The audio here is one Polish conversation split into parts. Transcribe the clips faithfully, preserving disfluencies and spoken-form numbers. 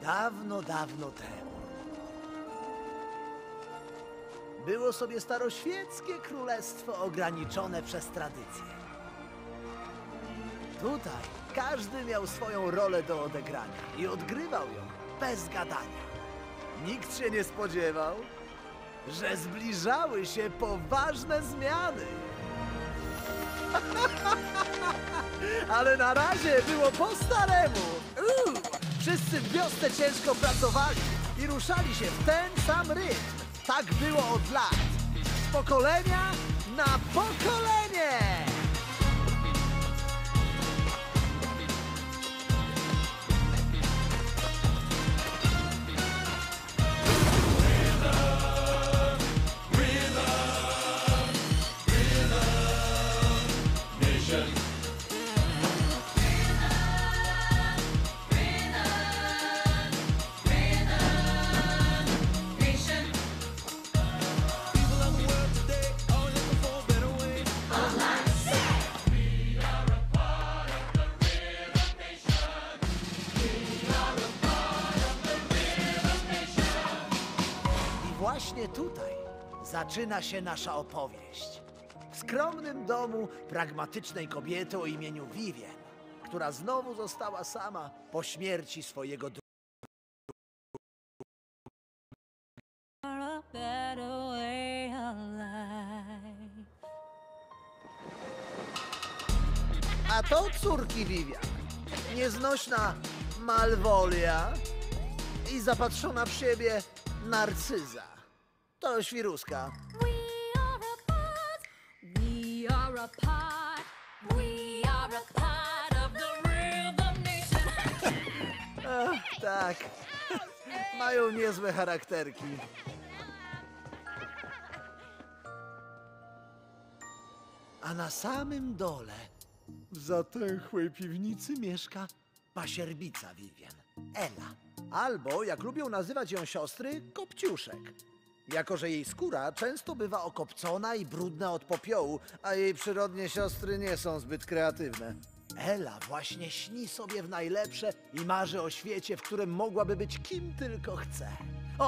Dawno, dawno temu było sobie staroświeckie królestwo ograniczone przez tradycję. Tutaj każdy miał swoją rolę do odegrania i odgrywał ją bez gadania. Nikt się nie spodziewał, że zbliżały się poważne zmiany. Ale na razie było po staremu. Uuu, wszyscy w wiosce ciężko pracowali i ruszali się w ten sam rytm. Tak było od lat. Z pokolenia na pokolenie. Właśnie tutaj zaczyna się nasza opowieść. W skromnym domu pragmatycznej kobiety o imieniu Vivien, która znowu została sama po śmierci swojego drugiego. A to córki Vivian. Nieznośna Malwolia i zapatrzona w siebie Narcyza. To świruska. We are a part. We are a part. We are a part of the Rhythm Nation. Ach, tak. Mają niezłe charakterki. A na samym dole, w zatęchłej piwnicy, mieszka pasierbica Vivien, Ela. Albo, jak lubią nazywać ją siostry, Kopciuszek. Jako że jej skóra często bywa okopcona i brudna od popiołu, a jej przyrodnie siostry nie są zbyt kreatywne. Ela właśnie śni sobie w najlepsze i marzy o świecie, w którym mogłaby być kim tylko chce. O!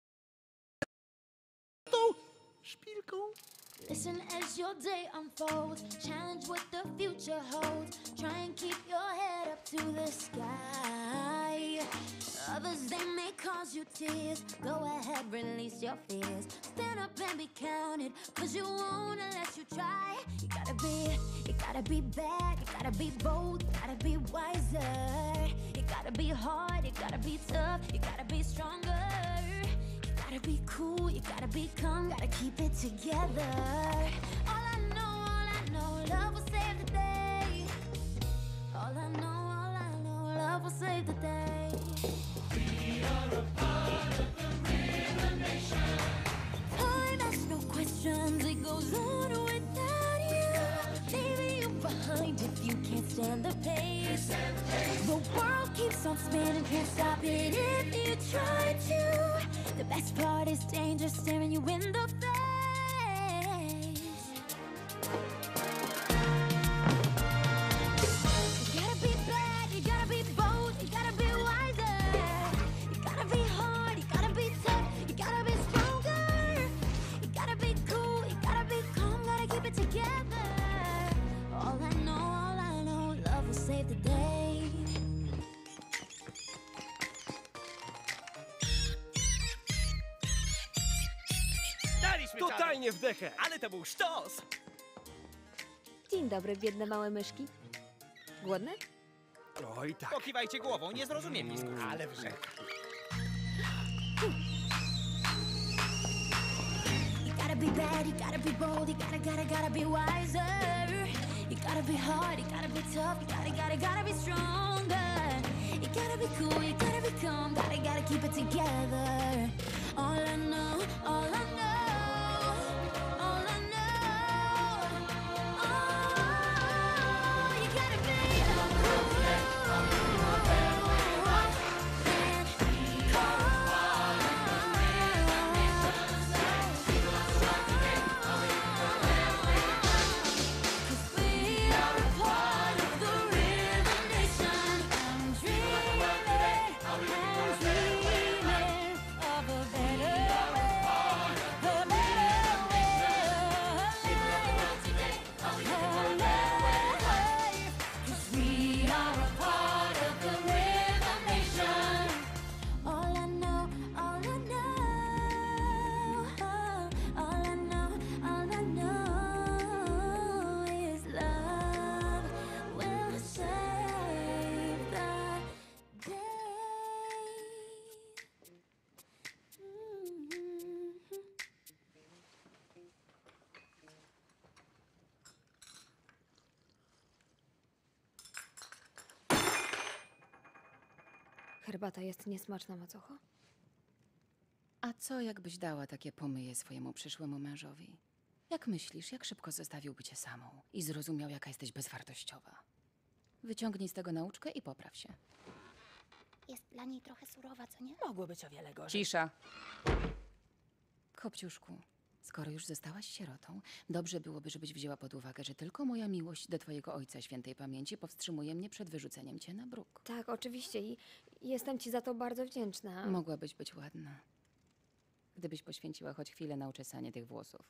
Tą szpilką. Listen as your day unfolds. Challenge what the future holds. Try and keep your head up to the sky. Others, they may cause you tears. Go ahead, release your fears. Stand up and be counted, cause you won't unless you try. You gotta be, you gotta be bad, you gotta be bold, you gotta be wiser. You gotta be hard, you gotta be tough, you gotta be stronger. You gotta be cool, you gotta be calm, gotta keep it together. All I know, all I know, love will save the day. All I know, all I know, love will save the day. We are a part of the Rhythm Nation. Time asks no questions, it goes on without you. Leaving you behind if you can't stand the pace. The world keeps on spinning, can't stop it if you try to. The best part is danger staring you in the face. You gotta be bad, you gotta be bold, you gotta be wiser. You gotta be hard, you gotta be tough, you gotta be stronger. You gotta be cool, you gotta be calm, gotta keep it together. All I know, all I know, love will save the day. Totalnie w dechę! Ale to był sztos! Dzień dobry, biedne małe myszki. Głodne? Oj tak. Pokiwajcie głową, nie zrozumiem dyskusji. Ale wrzeka. You gotta be bad, you gotta be bold, you gotta, gotta, gotta be wiser. You gotta be hard, you gotta be tough, you gotta, gotta, gotta be stronger. You gotta be cool, you gotta be calm, gotta, gotta keep it together. All I know, all I know, all I know, oh, you gotta be Dreaming, I'm dreaming. Herbata jest niesmaczna, macocho? A co, jakbyś dała takie pomyje swojemu przyszłemu mężowi? Jak myślisz, jak szybko zostawiłby cię samą i zrozumiał, jaka jesteś bezwartościowa? Wyciągnij z tego nauczkę i popraw się. Jest dla niej trochę surowa, co nie? Mogło być o wiele gorzej. Cisza! Kopciuszku, skoro już zostałaś sierotą, dobrze byłoby, żebyś wzięła pod uwagę, że tylko moja miłość do twojego ojca świętej pamięci powstrzymuje mnie przed wyrzuceniem cię na bruk. Tak, oczywiście i jestem ci za to bardzo wdzięczna. Mogłabyś być ładna, gdybyś poświęciła choć chwilę na uczesanie tych włosów.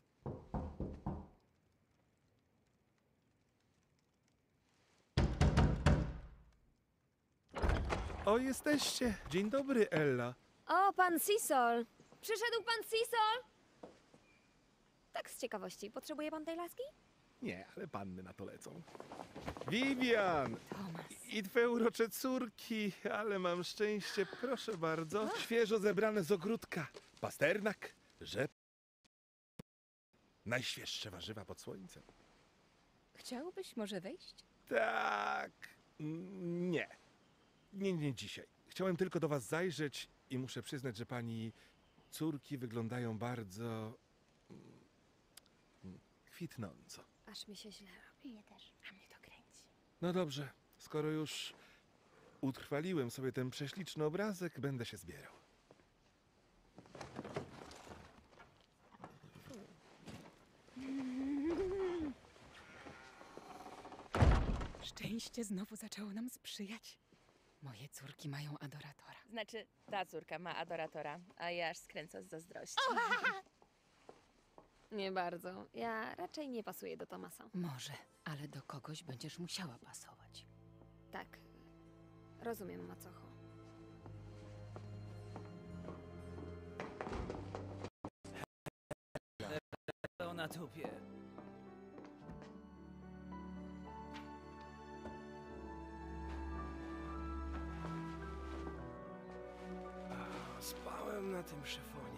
O, jesteście. Dzień dobry, Ella. O, pan Sisol! Przyszedł pan Sisol! Tak z ciekawości, potrzebuje pan tej laski? Nie, ale panny na to lecą. Vivian! Tomas. I twoje urocze córki, ale mam szczęście, proszę bardzo. Świeżo zebrane z ogródka. Pasternak, rzep. Najświeższe warzywa pod słońcem. Chciałbyś może wejść? Tak. mm, Nie. Nie, nie dzisiaj. Chciałem tylko do was zajrzeć i muszę przyznać, że pani córki wyglądają bardzo... mm, kwitnąco. Aż mi się źle robi. Mnie też. A mnie to kręci. No dobrze, skoro już utrwaliłem sobie ten prześliczny obrazek, będę się zbierał. Szczęście znowu zaczęło nam sprzyjać. Moje córki mają adoratora. Znaczy, ta córka ma adoratora, a ja aż skręcę z zazdrości. Nie bardzo. Ja raczej nie pasuję do Tomasa. Może, ale do kogoś będziesz musiała pasować. Tak. Rozumiem, macocho. To na tupie. Spałem na tym szyfonie.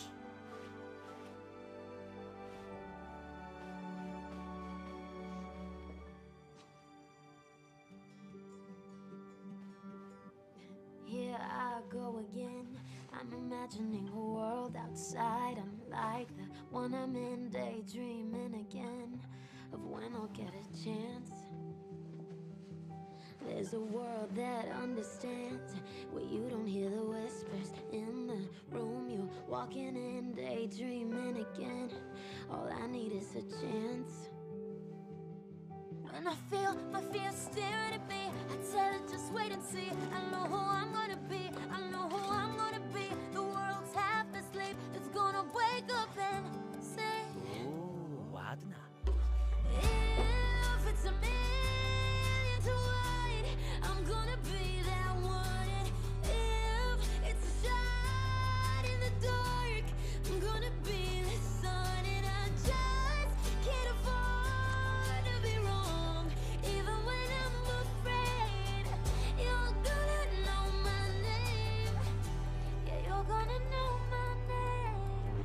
Here I go again. I'm imagining a world outside. I'm like the one I'm in, daydreaming again of when I'll get a chance. There's a world that understands where you don't hear the whispers in the room you're walking in, daydreaming again. All I need is a chance. When I feel my fear staring at me, I tell it just wait and see. I know who I'm gonna be, I know who I'm gonna be. The world's half asleep, it's gonna wake up and say, Uuu, ładna. if it's a million to one, I'm gonna be that one. And if it's a shot in the dark, I'm gonna be the sun. And I just can't afford to be wrong, even when I'm afraid. You're gonna know my name. Yeah, you're gonna know my name.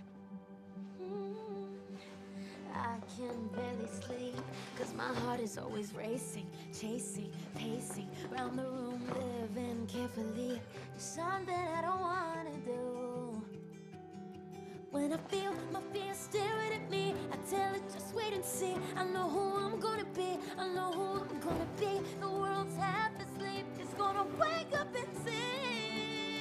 Mm. I can barely sleep, cause my heart is always racing, chasing, pacing round the room, living carefully. There's something I don't wanna do. When I feel my fear staring at me, I tell it just wait and see. I know who I'm gonna be, I know who I'm gonna be. The world's half asleep, it's gonna wake up and see.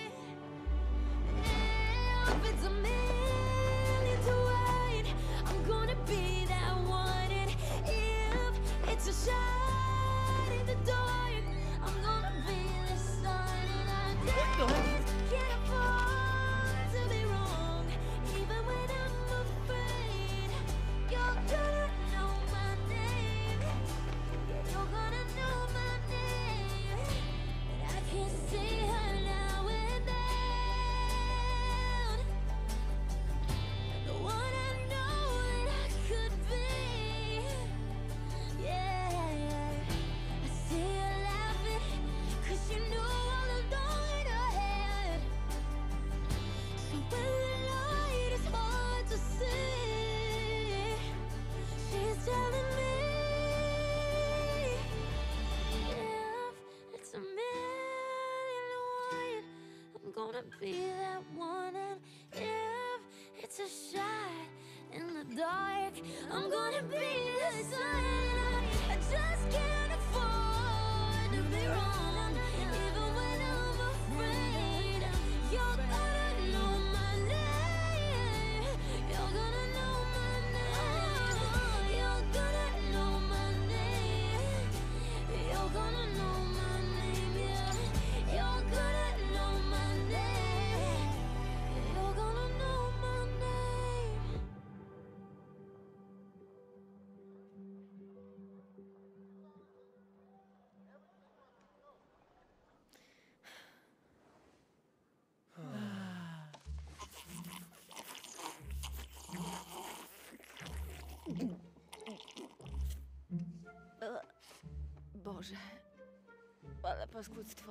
If it's a million to one, I'm gonna be that one. And if it's a shot in the dark, I'm gonna be the sun. And I just can't afford to be wrong, even when I'm afraid. You're gonna know my name. Yeah, you're gonna know my name. wanna be that one, and if it's a shot in the dark, I'm gonna be the sun. I just can't afford to be wrong, even when I'm afraid. You're gonna know my name. You're gonna know my name. You're gonna know my name. You're gonna know my name. Yeah. You're gonna know my name. You're gonna know my name. Boże, ale paskudztwo.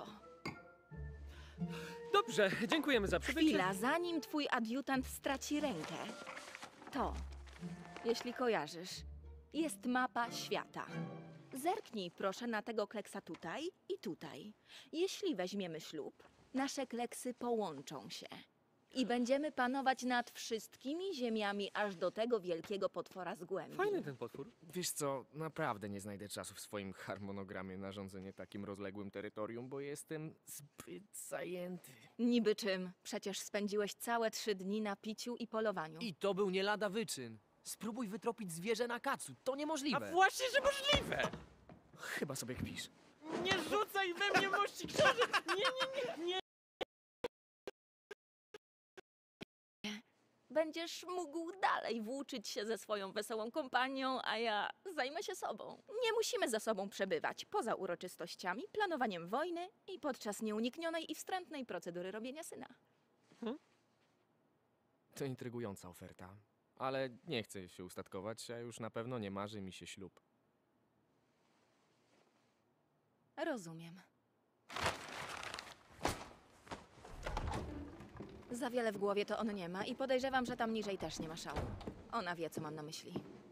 Dobrze, dziękujemy za przybycie. Chwila, zanim twój adiutant straci rękę. To, jeśli kojarzysz, jest mapa świata. Zerknij proszę na tego kleksa tutaj i tutaj. Jeśli weźmiemy ślub, nasze kleksy połączą się. I będziemy panować nad wszystkimi ziemiami, aż do tego wielkiego potwora z głębi. Fajny ten potwór. Wiesz co, naprawdę nie znajdę czasu w swoim harmonogramie na rządzenie takim rozległym terytorium, bo jestem zbyt zajęty. Niby czym? Przecież spędziłeś całe trzy dni na piciu i polowaniu. I to był nie lada wyczyn. Spróbuj wytropić zwierzę na kacu. To A niemożliwe. właśnie, że możliwe! Chyba sobie kpisz. Nie rzucaj we mnie mości książek! Nie, nie, nie, nie! Będziesz mógł dalej włóczyć się ze swoją wesołą kompanią, a ja zajmę się sobą. Nie musimy ze sobą przebywać, poza uroczystościami, planowaniem wojny i podczas nieuniknionej i wstrętnej procedury robienia syna. To intrygująca oferta, ale nie chcę się ustatkować, a już na pewno nie marzy mi się ślub. Rozumiem. Za wiele w głowie to on nie ma i podejrzewam, że tam niżej też nie ma szału. Ona wie, co mam na myśli.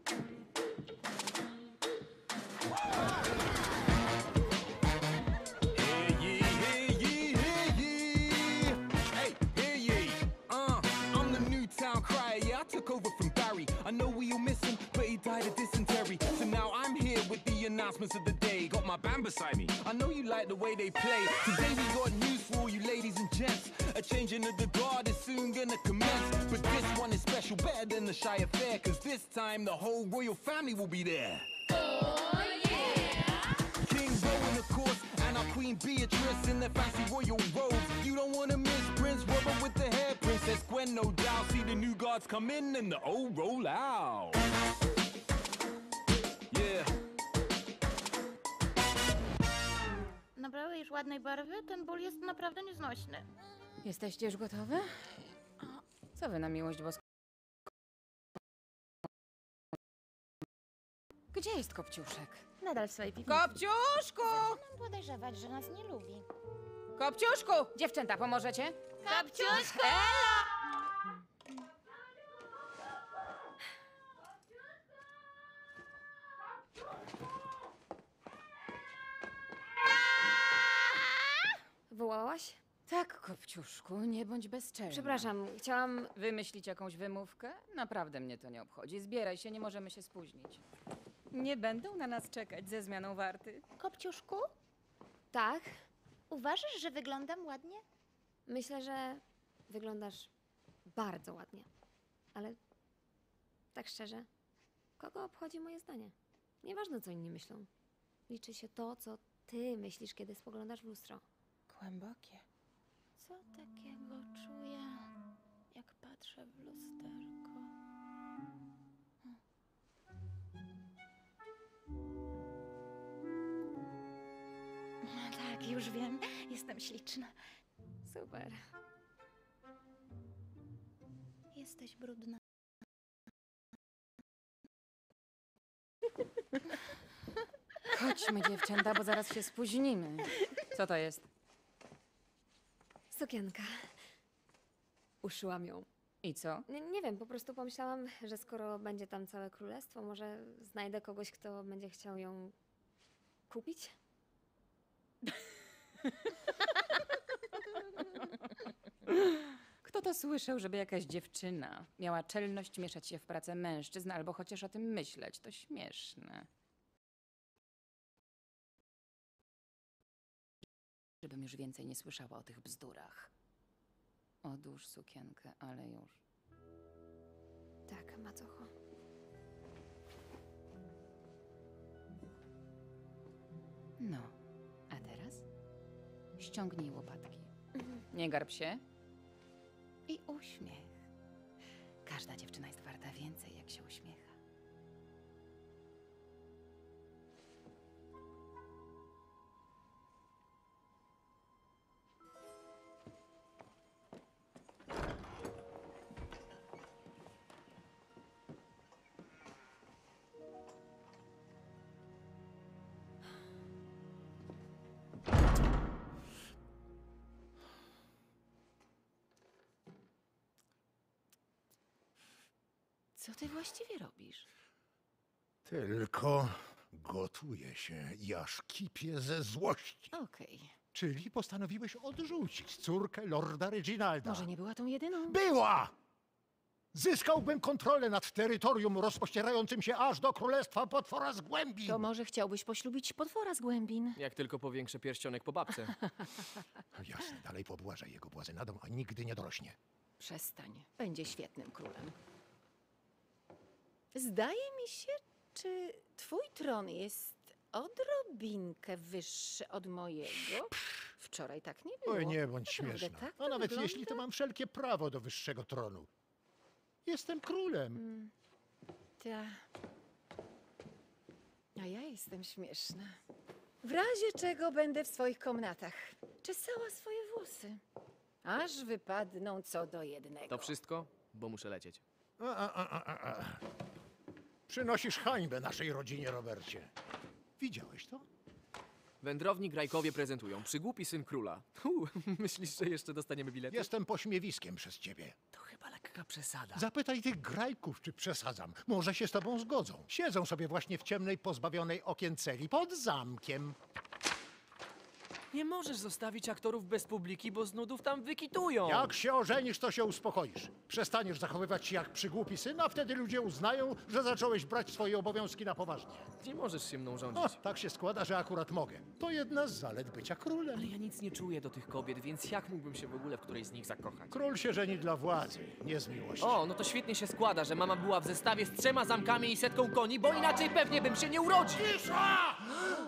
I know we all miss him, but he died of dysentery. So now I'm here with the announcements of the day. Got my band beside me. I know you like the way they play. Today we got news for all you ladies and gents. A changing of the guard is soon gonna commence. But this one is special, better than the shy affair. Cause this time the whole royal family will be there. Oh yeah! King Rowan, of course, and our Queen Beatrice in their fancy royal robes. You don't wanna miss Prince Robert with the hair, Princess Gwen, no doubt. See the new guards come in and the old roll out. Yeah. Nabrałeś ładnej barwy? Ten ból jest naprawdę nieznośny. Jesteście już gotowe? Co wy na miłość boską? Gdzie jest Kopciuszek? Nadal w swojej piwnicy. Kopciuszku! Zaczynam podejrzewać, że nas nie lubi. Kopciuszku! Dziewczęta, pomożecie? Kopciuszku! Wołałaś? Tak, Kopciuszku, nie bądź bezczelna. Przepraszam, chciałam... Wymyślić jakąś wymówkę? Naprawdę mnie to nie obchodzi. Zbieraj się, nie możemy się spóźnić. Nie będą na nas czekać ze zmianą warty. Kopciuszku, Tak? uważasz, że wyglądam ładnie? Myślę, że wyglądasz bardzo ładnie. Ale tak szczerze, kogo obchodzi moje zdanie? Nieważne, co inni myślą. Liczy się to, co ty myślisz, kiedy spoglądasz w lustro. Głębokie. Co takiego czuję, jak patrzę w lusterko? No tak, już wiem. Jestem śliczna. Super. Jesteś brudna. Chodźmy, dziewczęta, bo zaraz się spóźnimy. Co to jest? Sukienka. Uszyłam ją. I co? Nie, nie wiem, po prostu pomyślałam, że skoro będzie tam całe królestwo, może znajdę kogoś, kto będzie chciał ją kupić? to słyszał, żeby jakaś dziewczyna miała czelność mieszać się w pracę mężczyzn albo chociaż o tym myśleć. To śmieszne. Żebym już więcej nie słyszała o tych bzdurach. Odłóż sukienkę, ale już. Tak, macocho. No, a teraz ściągnij łopatki. Nie garb się. I uśmiech. Każda dziewczyna jest warta więcej, jak się uśmiecha. Co ty właściwie robisz? Tylko gotuję się i aż kipię ze złości. Okej. Czyli postanowiłeś odrzucić córkę lorda Reginalda. Może nie była tą jedyną? Była! Zyskałbym kontrolę nad terytorium rozpościerającym się aż do królestwa potwora z głębin. To może chciałbyś poślubić potwora z głębin? Jak tylko powiększę pierścionek po babce. Jasne, dalej pobłażaj jego błazenadą, a nigdy nie dorośnie. Przestań. Będzie świetnym królem. Zdaje mi się, czy twój tron jest odrobinkę wyższy od mojego? Wczoraj tak nie było. Oj, nie bądź Naprawdę śmieszna. tak to A nawet wygląda? jeśli, to mam wszelkie prawo do wyższego tronu. Jestem królem. Mm, ta. A ja jestem śmieszna. W razie czego będę w swoich komnatach czesała swoje włosy. Aż wypadną co do jednego. To wszystko? Bo muszę lecieć. A, a, a, a, a. Przynosisz hańbę naszej rodzinie, Robercie. Widziałeś to? Wędrowni grajkowie prezentują. Przygłupi syn króla. Uu, myślisz, że jeszcze dostaniemy bilety? Jestem pośmiewiskiem przez ciebie. To chyba lekka przesada. Zapytaj tych grajków, czy przesadzam. Może się z tobą zgodzą. Siedzą sobie właśnie w ciemnej, pozbawionej okien celi pod zamkiem. Nie możesz zostawić aktorów bez publiki, bo z nudów tam wykitują. Jak się ożenisz, to się uspokoisz. Przestaniesz zachowywać się jak przygłupi syn, a wtedy ludzie uznają, że zacząłeś brać swoje obowiązki na poważnie. Nie możesz się mną O, rządzić. tak się składa, że akurat mogę. To jedna z zalet bycia królem. Ale ja nic nie czuję do tych kobiet, więc jak mógłbym się w ogóle w którejś z nich zakochać? Król się żeni dla władzy, nie z miłości. O, no to świetnie się składa, że mama była w zestawie z trzema zamkami i setką koni, bo inaczej pewnie bym się nie urodził. Cisza!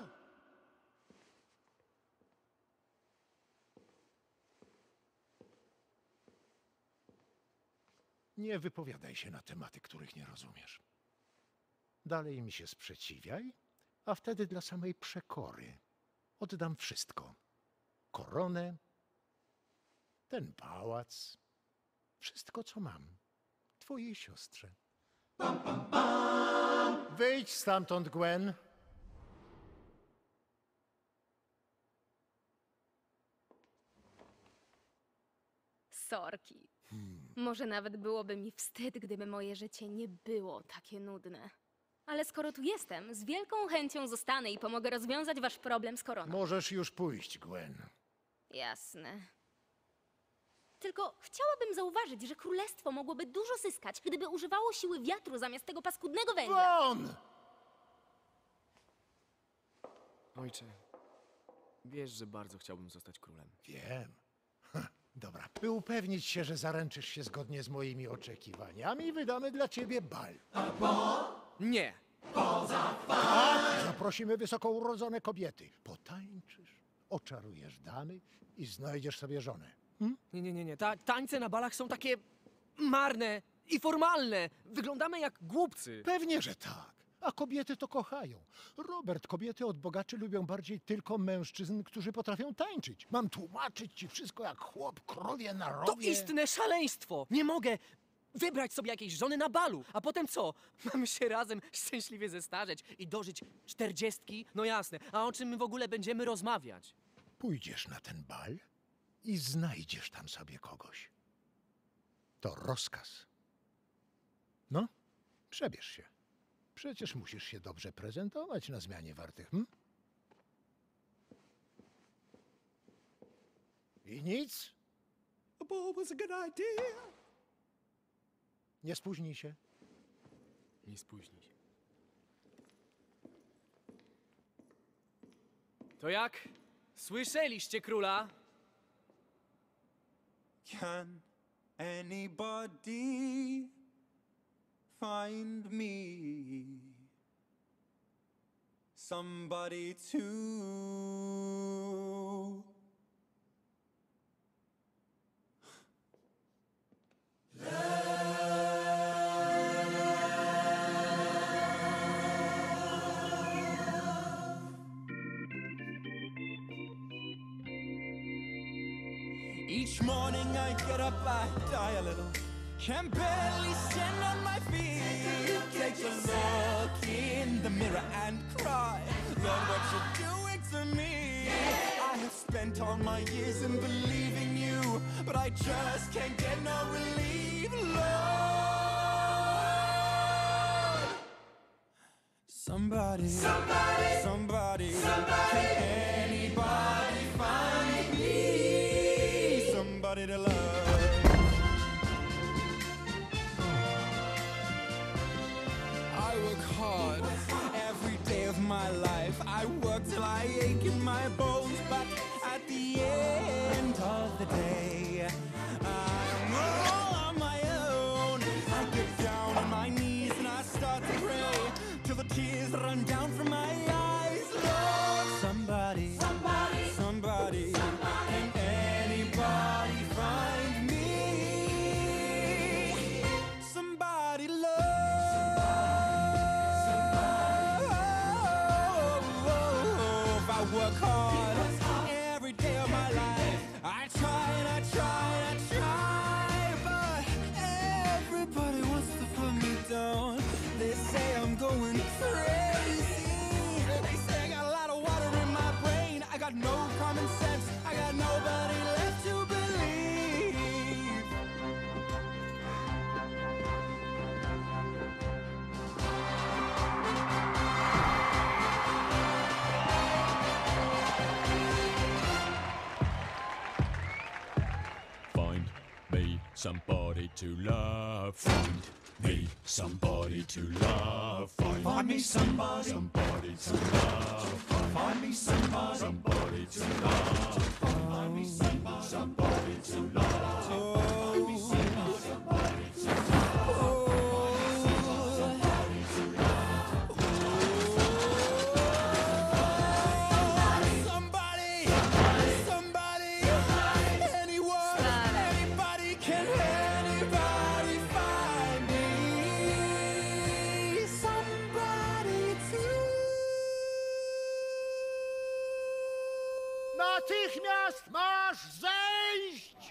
Nie wypowiadaj się na tematy, których nie rozumiesz. Dalej mi się sprzeciwiaj, a wtedy dla samej przekory oddam wszystko. Koronę, ten pałac, wszystko, co mam, twojej siostrze. Wyjdź stamtąd, Gwen. Sorki. Może nawet byłoby mi wstyd, gdyby moje życie nie było takie nudne. Ale skoro tu jestem, z wielką chęcią zostanę i pomogę rozwiązać wasz problem z koroną. Możesz już pójść, Gwen. Jasne. Tylko chciałabym zauważyć, że królestwo mogłoby dużo zyskać, gdyby używało siły wiatru zamiast tego paskudnego węgla. Won! Ojcze, wiesz, że bardzo chciałbym zostać królem. Wiem. Ha, dobra, by upewnić się, że zaręczysz się zgodnie z moimi oczekiwaniami, wydamy dla ciebie bal. Nie! Tak, zaprosimy wysoko urodzone kobiety. Potańczysz, oczarujesz damy i znajdziesz sobie żonę. Hm? Nie, nie, nie, nie. Ta, tańce na balach są takie marne i formalne. Wyglądamy jak głupcy. Pewnie, że tak. A kobiety to kochają. Robert, kobiety od bogaczy lubią bardziej tylko mężczyzn, którzy potrafią tańczyć. Mam tłumaczyć ci wszystko jak chłop, krowie na rowie. To istne szaleństwo! Nie mogę wybrać sobie jakiejś żony na balu, a potem co? Mamy się razem szczęśliwie zestarzeć i dożyć czterdziestki? No jasne, a o czym my w ogóle będziemy rozmawiać? Pójdziesz na ten bal i znajdziesz tam sobie kogoś. To rozkaz. No, przebierz się. Przecież musisz się dobrze prezentować na zmianie wartych, hm? I nic? ball was a good idea. Nie spóźnij się. Nie spóźnij się. To jak? Słyszeliście króla? Can anybody find me somebody to Each morning I get up, I die a little. Can barely stand on my feet. Take a look in the mirror and cry. Lord, what you're doing to me. I have spent all my years in believing you, but I just can't get no relief, Lord. Somebody, somebody, somebody, somebody. Can anybody find me somebody to love? I work hard every day of my life. I work till I ache in my bones, but at the end of the day, I'm all on my own. I get down on my knees and I start to pray till the tears run down from my eyes. Lord, somebody, somebody, somebody, somebody. Can anybody find me somebody love? I work hard every day of my life. I try and I try and I try, but everybody wants to put me down. They say I'm going crazy. They say I got a lot of water in my brain. I got no common sense. I got nobody left to believe. Find me somebody to love. Find me somebody to love. Find, Find me somebody. somebody to love. Find me somebody. Somebody to love. Find me somebody. Somebody to love. Find me somebody. Somebody to love. Somebody, somebody, anyone, anybody, can anybody find me somebody to? Natychmiast masz zejść!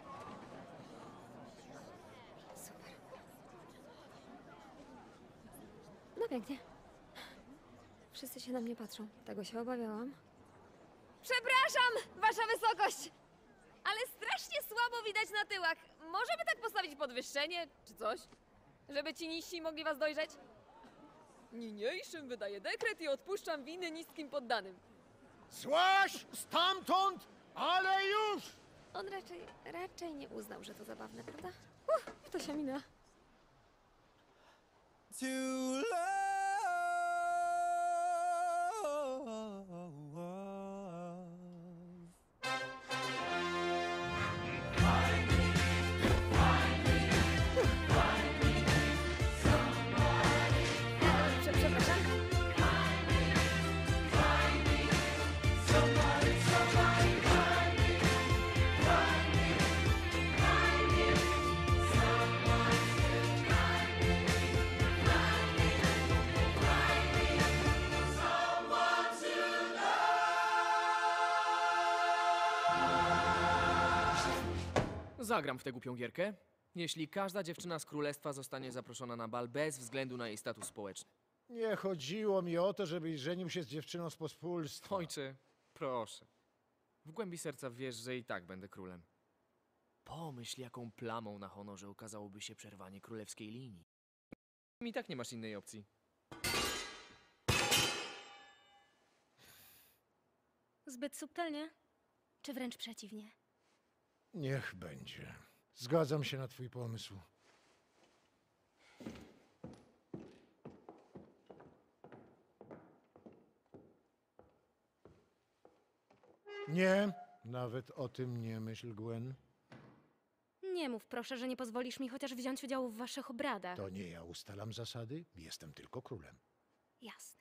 No pięknie. Wszyscy się na mnie patrzą. Tego się obawiałam. Przepraszam, wasza wysokość! Ale strasznie słabo widać na tyłach. Możemy tak postawić podwyższenie, czy coś? Żeby ci niżsi mogli was dojrzeć? Niniejszym wydaję dekret i odpuszczam winy niskim poddanym. Złaź stamtąd, ale już! On raczej, raczej nie uznał, że to zabawne, prawda? Uff, to się mina. To love. Prze- Przepraszam. Zagram w tę głupią gierkę, jeśli każda dziewczyna z królestwa zostanie zaproszona na bal bez względu na jej status społeczny. Nie chodziło mi o to, żebyś żenił się z dziewczyną z pospólstwa. Ojcze, proszę. W głębi serca wiesz, że i tak będę królem. Pomyśl, jaką plamą na honorze okazałoby się przerwanie królewskiej linii. I tak nie masz innej opcji. Zbyt subtelnie? Czy wręcz przeciwnie? Niech będzie. Zgadzam się na twój pomysł. Nie, nawet o tym nie myśl, Gwen. Nie mów proszę, że nie pozwolisz mi chociaż wziąć udziału w waszych obradach. To nie ja ustalam zasady, jestem tylko królem. Jasne.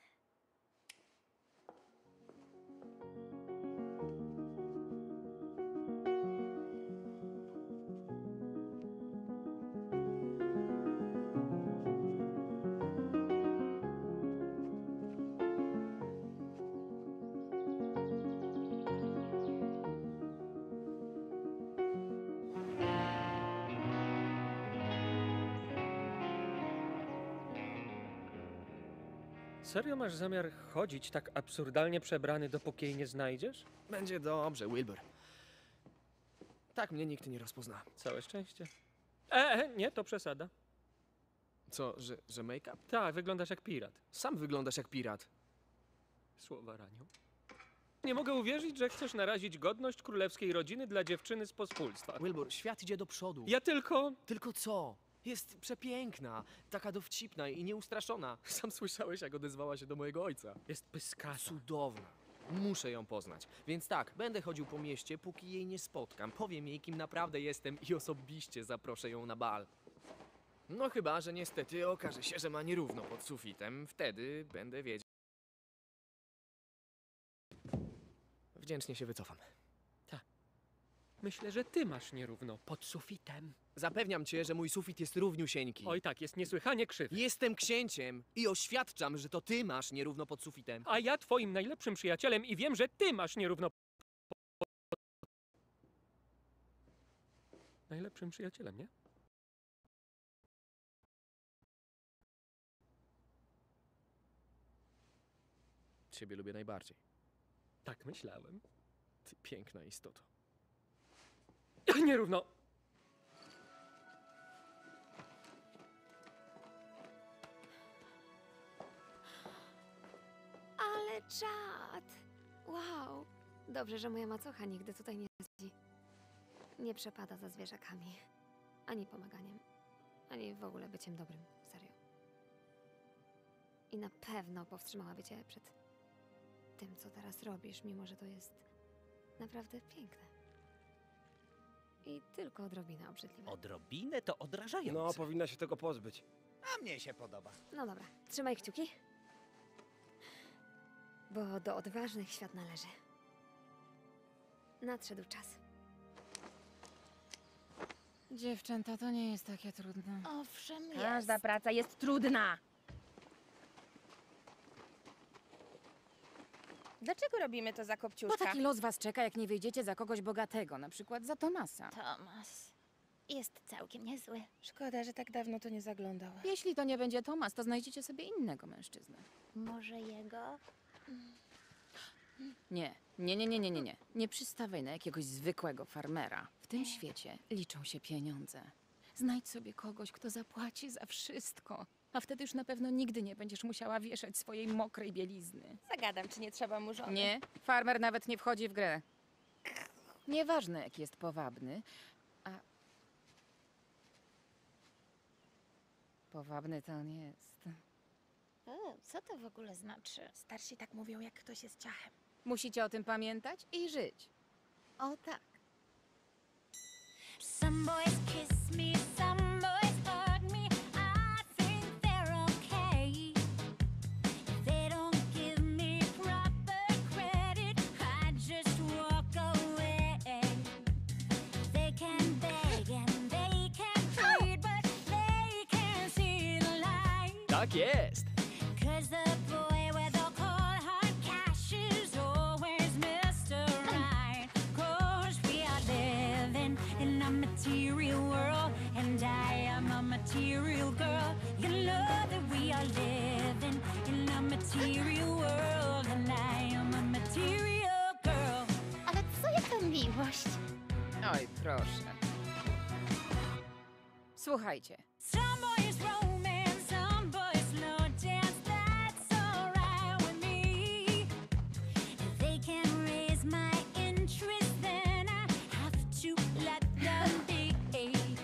Serio masz zamiar chodzić tak absurdalnie przebrany, dopóki jej nie znajdziesz? Będzie dobrze, Wilbur. Tak mnie nikt nie rozpozna. Całe szczęście. E, e, nie, to przesada. Co, że, że make-up? Tak, wyglądasz jak pirat. Sam wyglądasz jak pirat. Słowa ranią. Nie mogę uwierzyć, że chcesz narazić godność królewskiej rodziny dla dziewczyny z pospólstwa. Wilbur, świat idzie do przodu. Ja tylko... Tylko co? Jest przepiękna, taka dowcipna i nieustraszona. Sam słyszałeś, jak odezwała się do mojego ojca. Jest pyskata. Cudowna. Muszę ją poznać. Więc tak, będę chodził po mieście, póki jej nie spotkam. Powiem jej, kim naprawdę jestem i osobiście zaproszę ją na bal. No chyba, że niestety okaże się, że ma nierówno pod sufitem. Wtedy będę wiedział. Wdzięcznie się wycofam. Myślę, że ty masz nierówno pod sufitem. Zapewniam cię, że mój sufit jest równiusieńki. Oj tak, jest niesłychanie krzywy. Jestem księciem i oświadczam, że to ty masz nierówno pod sufitem. A ja twoim najlepszym przyjacielem i wiem, że ty masz nierówno... Najlepszym przyjacielem, nie? Ciebie lubię najbardziej. Tak myślałem. Ty piękna istoto. Nierówno. Ale czad! Wow! Dobrze, że moja macocha nigdy tutaj nie jeździ. Nie przepada za zwierzakami. Ani pomaganiem. Ani w ogóle byciem dobrym. Serio. I na pewno powstrzymałaby cię przed tym, co teraz robisz, mimo że to jest naprawdę piękne. I tylko odrobinę obrzydliwe. Odrobinę to odrażające. No, powinna się tego pozbyć. A mnie się podoba. No dobra, trzymaj kciuki. Bo do odważnych świat należy. Nadszedł czas. Dziewczęta, to nie jest takie trudne. Owszem, jest. Każda praca jest trudna. Dlaczego robimy to za Kopciuszka? Bo taki los was czeka, jak nie wyjdziecie za kogoś bogatego, na przykład za Tomasa. Tomas jest całkiem niezły. Szkoda, że tak dawno to nie zaglądał. Jeśli to nie będzie Tomas, to znajdziecie sobie innego mężczyznę. Może jego? Nie, nie, nie, nie, nie, nie, nie. Nie przystawaj na jakiegoś zwykłego farmera. W tym świecie liczą się pieniądze. Znajdź sobie kogoś, kto zapłaci za wszystko. A wtedy już na pewno nigdy nie będziesz musiała wieszać swojej mokrej bielizny. Zagadam, czy nie trzeba mu żony. Nie, farmer nawet nie wchodzi w grę. Nieważne, jaki jest powabny, a... Powabny to on jest. O, co to w ogóle znaczy? Starsi tak mówią, jak ktoś jest ciachem. Musicie o tym pamiętać i żyć. O tak. Some boys kiss me, some boys hurt me. I think they're okay. If they don't give me proper credit, I just walk away. They can beg and they can plead, but they can't see the light. Tak jest! 'Cause the boy with the cold hard cash is always Mister Right. 'Cause we are living in a material world, and I am a material girl. You know that we are living in a material world, and I am a material girl. Ale co jaka miłość? Oj, proszę. Słuchajcie. Some boys romance, some boys slow dance. That's alright with me. If they can raise my interest, then I have to let them be.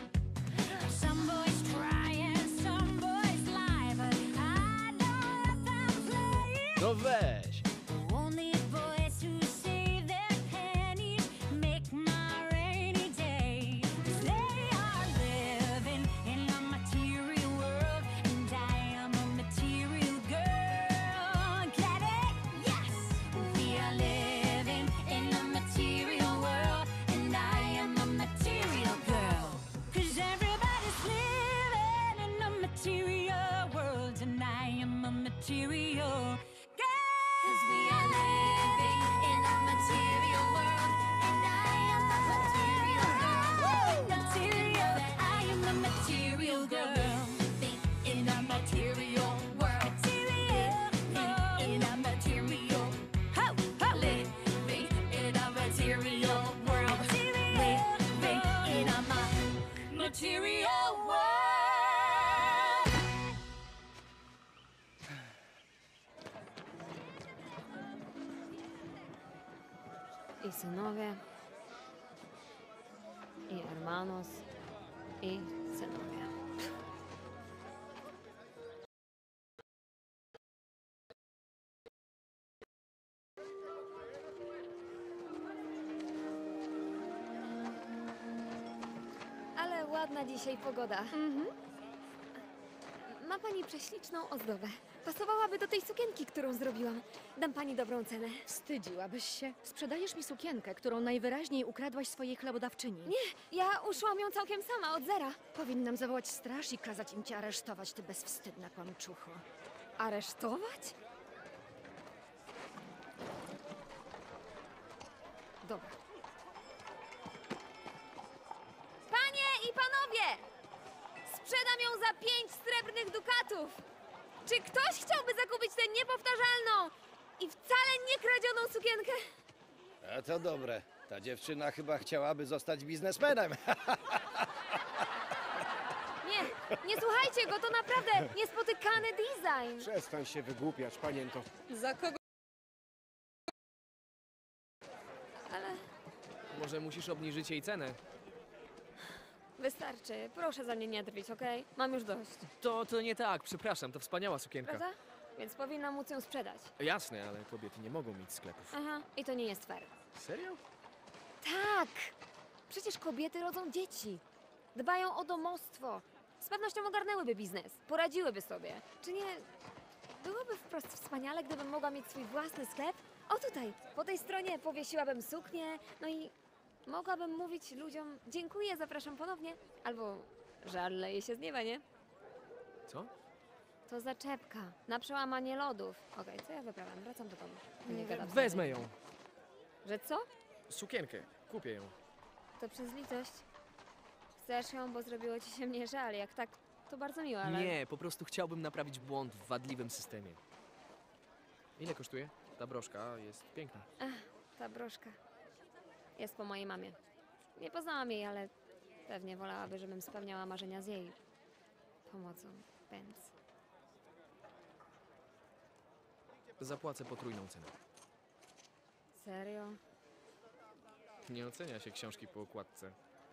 No weź. Only boys who save their pennies make my rainy day. 'Cause they are living in a material world, and I am a material girl. Get it? Yes! We are living in a material world, and I am a material girl. 'Cause everybody's living in a material world, and I am a material girl. 'Cause we are living in a material world, and I am a material girl. Material, I am a material girl. Living in a material world. Material, in a material. Ho, ho. Living in a material world. Living in a ma- material world. I synowie, i hermanos, i synowie. Ale ładna dzisiaj pogoda. Mhm. Ma pani prześliczną ozdobę. Pasowałaby do tej sukienki, którą zrobiłam. Dam pani dobrą cenę. Wstydziłabyś się. Sprzedajesz mi sukienkę, którą najwyraźniej ukradłaś swojej chlebodawczyni. Nie, ja uszyłam ją całkiem sama, od zera. Powinnam zawołać straż i kazać im cię aresztować, ty bezwstydna kłamczucho. Aresztować? Dobra. Panie i panowie! Sprzedam ją za pięć srebrnych dukatów! Czy ktoś chciałby zakupić tę niepowtarzalną i wcale nie kradzioną sukienkę? A to dobre. Ta dziewczyna chyba chciałaby zostać biznesmenem. Nie, nie słuchajcie go, to naprawdę niespotykany design. Przestań się wygłupiać, panienko. Za kogo? Ale Może musisz obniżyć jej cenę. wystarczy, proszę za mnie nie drwić, okej? Mam już dość, To, to nie tak, przepraszam, to wspaniała sukienka. prawda? Więc powinnam móc ją sprzedać. Jasne, ale kobiety nie mogą mieć sklepów. Aha, i to nie jest fair. Serio? Tak! Przecież kobiety rodzą dzieci. Dbają o domostwo. Z pewnością ogarnęłyby biznes. Poradziłyby sobie. Czy nie byłoby wprost wspaniale, gdybym mogła mieć swój własny sklep? O tutaj, po tej stronie powiesiłabym suknię, no i mogłabym mówić ludziom dziękuję, zapraszam ponownie. Albo żal leje się z nieba, nie? Co? To zaczepka na przełamanie lodów. Okej, co ja wyprawiam? Wracam do domu. Nie gadam z Wezmę wami. ją. Że co? Sukienkę. Kupię ją. To przez litość. Chcesz ją, bo zrobiło ci się mnie żal. Jak tak, to bardzo miło, ale... Nie, po prostu chciałbym naprawić błąd w wadliwym systemie. Ile kosztuje? Ta broszka jest piękna. Ach, ta broszka. Jest po mojej mamie. Nie poznałam jej, ale pewnie wolałaby, żebym spełniała marzenia z jej pomocą, więc... Zapłacę potrójną cenę. Serio? Nie ocenia się książki po okładce.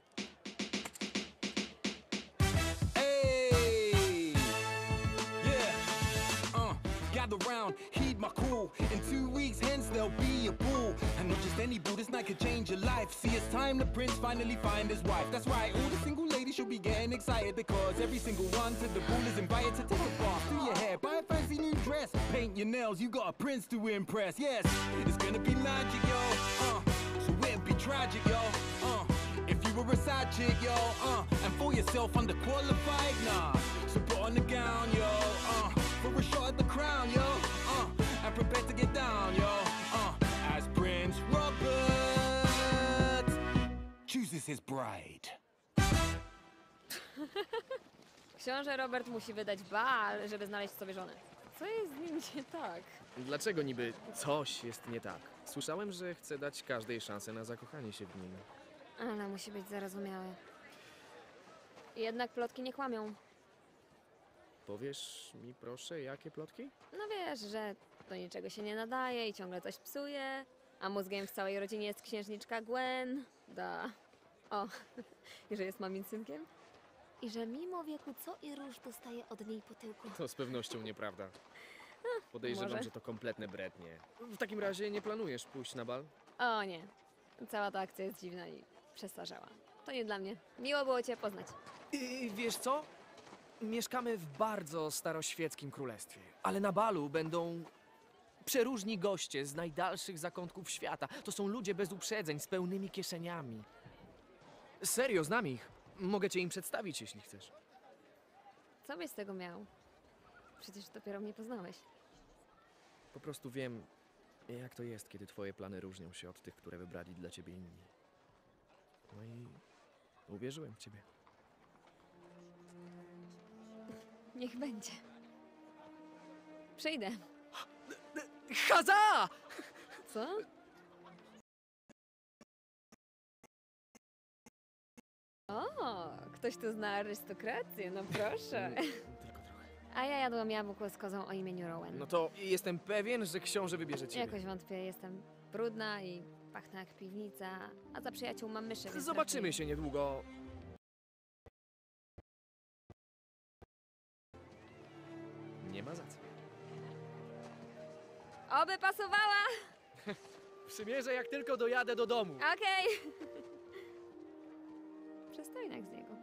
Hey, yeah, uh, gather round, heed my call. In two weeks hence there'll be a ball, and not just any ball. This night could change your life. See, it's time the prince finally find his wife. That's right, all the single ladies should be getting excited because every single one to the ball is invited to take a bath, do your hair, buy a fancy new dress, paint your nails. You got a prince to impress. Yes, it's gonna be magic, yo. Uh, so it'd be tragic, yo. Uh. If you were a side chick, yo, uh, and for yourself underqualified, nah. So put on the gown, yo, uh, for a shot at the crown, yo, uh, and prepare to get down, yo, uh, as Prince Robert chooses his bride. Książę Robert musi wydać bal, żeby znaleźć sobie żonę. Co jest z nim nie tak? Dlaczego niby coś jest nie tak? Słyszałem, że chce dać każdej szansę na zakochanie się w nim. Ale musi być zarozumiały. Jednak plotki nie kłamią. Powiesz mi proszę, jakie plotki? No wiesz, że do niczego się nie nadaje i ciągle coś psuje, a mózgiem w całej rodzinie jest księżniczka Gwen. Da. O, i że jest mamin synkiem. I że mimo wieku co i róż dostaje od niej po tyłku. To z pewnością nieprawda. Podejrzewam, może. że to kompletne brednie. W takim razie nie planujesz pójść na bal? O nie, cała ta akcja jest dziwna i przestarzała. To nie dla mnie. Miło było cię poznać. I wiesz co? Mieszkamy w bardzo staroświeckim królestwie, ale na balu będą przeróżni goście z najdalszych zakątków świata. To są ludzie bez uprzedzeń, z pełnymi kieszeniami. Serio, znam ich. Mogę cię im przedstawić, jeśli chcesz. Co byś z tego miał? Przecież dopiero mnie poznałeś. Po prostu wiem, jak to jest, kiedy twoje plany różnią się od tych, które wybrali dla ciebie inni. No i uwierzyłem w ciebie. Niech będzie. Przyjdę. Haza! Co? O, ktoś tu zna arystokrację, no proszę. A ja jadłam jabłko z kozą o imieniu Rowan. No to jestem pewien, że książę wybierze ciebie. Jakoś wątpię, jestem brudna i pachnę jak piwnica, a za przyjaciół mam myszy, więc Zobaczymy raczej... się niedługo. Nie ma za co. Oby pasowała! Przymierzę, jak tylko dojadę do domu. Okej. Przystojnak z niego.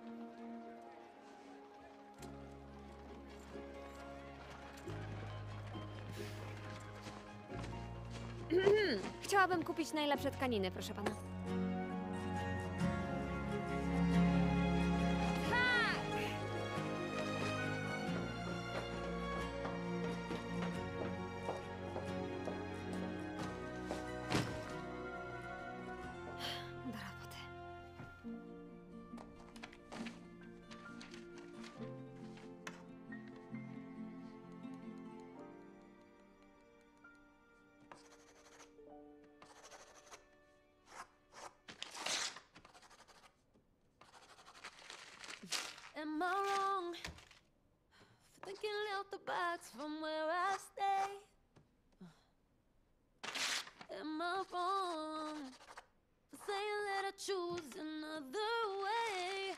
Chciałabym kupić najlepsze tkaniny, proszę pana. Do roboty. Am I wrong for thinking out the box from where I stay? Am I wrong for saying that I choose another way?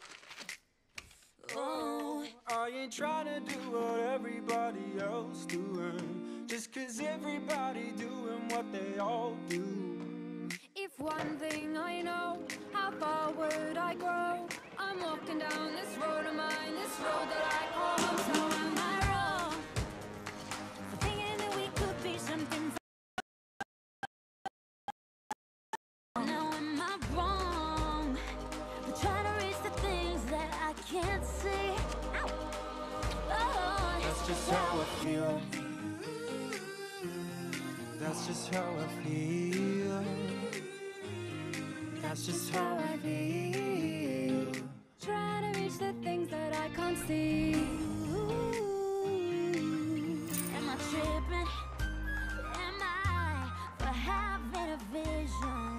Oh, I ain't trying to do what everybody else doing, just cause everybody doing what they all do. If one thing I know, how far would I grow? I'm walking down this road of mine, this road that I call home. So am I wrong for thinking that we could be something? Now am I wrong for trying to reach the things that I can't see? Ow. Oh, That's just how I feel. That's just how I feel. That's just how I feel. trying to reach the things that I can't see. Am I tripping? Am I for having a vision?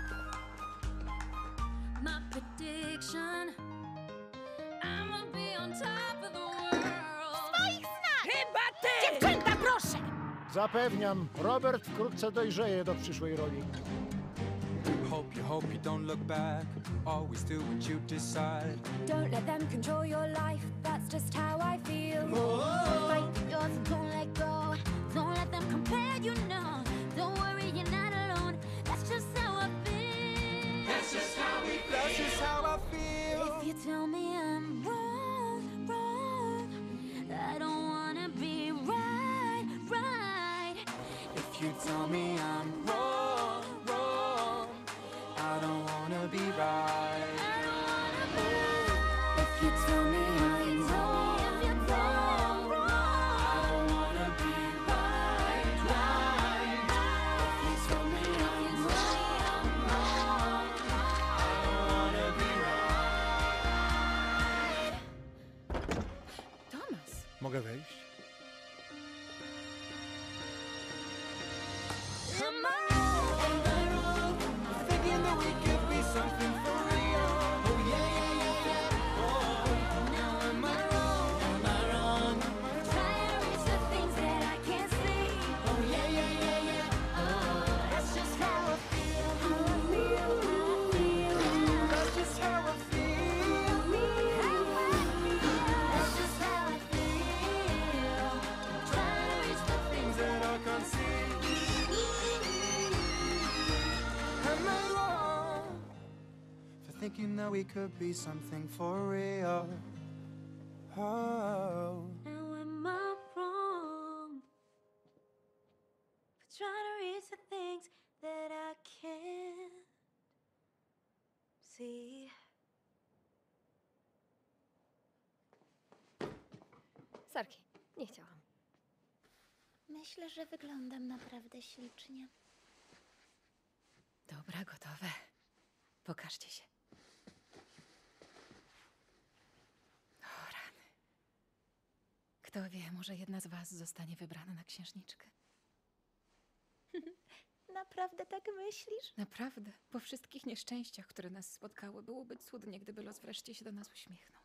My prediction, I'ma be on top of the world. Swoich znak! Chyba ty! Dziewczęta, proszę! Zapewniam, Robert wkrótce dojrzeje do przyszłej roli. Hope you hope you don't look back. Always do what you decide. Don't let them control your life, that's just how I feel. Fight yours and don't let go. Don't let them compare you, no. Don't worry, you're not alone. That's just how I feel. That's just how we feel. That's just how I feel. If you tell me I'm wrong, wrong, I don't wanna be right, right. If you tell me I'm wrong, wrong, I don't wanna be right. If you tell me I'm wrong, wrong, wrong, I don't wanna be right, right. if you tell me I'm wrong, wrong, I don't wanna be right. Tomas. Mogę wejść? am I wrong? Am I wrong? Thinking that we could be something for real. Oh yeah, yeah, yeah, yeah. Oh, Now am I wrong? am I wrong? Trying to reach the things that I can't see. Oh yeah, yeah, yeah, yeah. Oh, that's just how I feel. How I feel, how I feel. That's just how I feel. That's just how I feel. thinking that we could be something for real. Oh. Now am I wrong for trying to reach the things that I can't see? Sorki, nie chciałam. Myślę, że wyglądam naprawdę ślicznie. Dobra, gotowe. Pokażcie się. O rany. Kto wie, może jedna z was zostanie wybrana na księżniczkę. Naprawdę tak myślisz? Naprawdę. Po wszystkich nieszczęściach, które nas spotkały, byłoby cudnie, gdyby los wreszcie się do nas uśmiechnął.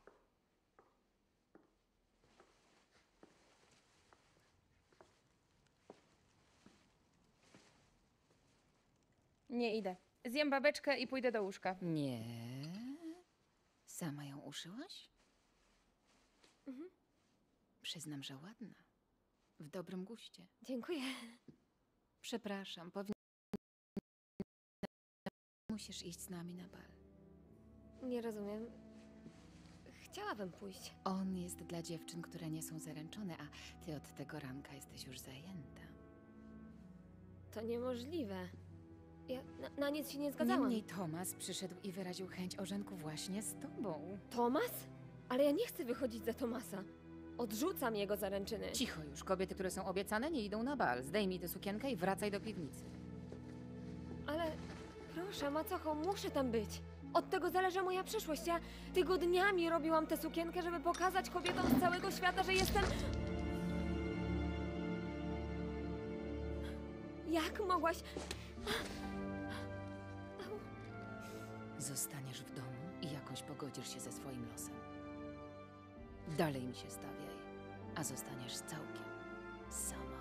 Nie idę. Zjem babeczkę i pójdę do łóżka. Nie. Sama ją uszyłaś? Mhm. Przyznam, że ładna. W dobrym guście. Dziękuję. Przepraszam, powinna... Musisz iść z nami na bal. Nie rozumiem. Chciałabym pójść. On jest dla dziewczyn, które nie są zaręczone, a ty od tego ranka jesteś już zajęta. To niemożliwe. Ja na, na nic się nie zgadzałam. Niemniej Tomas przyszedł i wyraził chęć ożenku właśnie z tobą. Tomas? Ale ja nie chcę wychodzić za Tomasa. Odrzucam jego zaręczyny. Cicho już, kobiety, które są obiecane, nie idą na bal. Zdejmij tę sukienkę i wracaj do piwnicy. Ale proszę, macocho, muszę tam być. Od tego zależy moja przyszłość. Ja tygodniami robiłam tę sukienkę, żeby pokazać kobietom z całego świata, że jestem... Jak mogłaś... Zostaniesz w domu i jakoś pogodzisz się ze swoim losem. Dalej mi się stawiaj, a zostaniesz całkiem sama.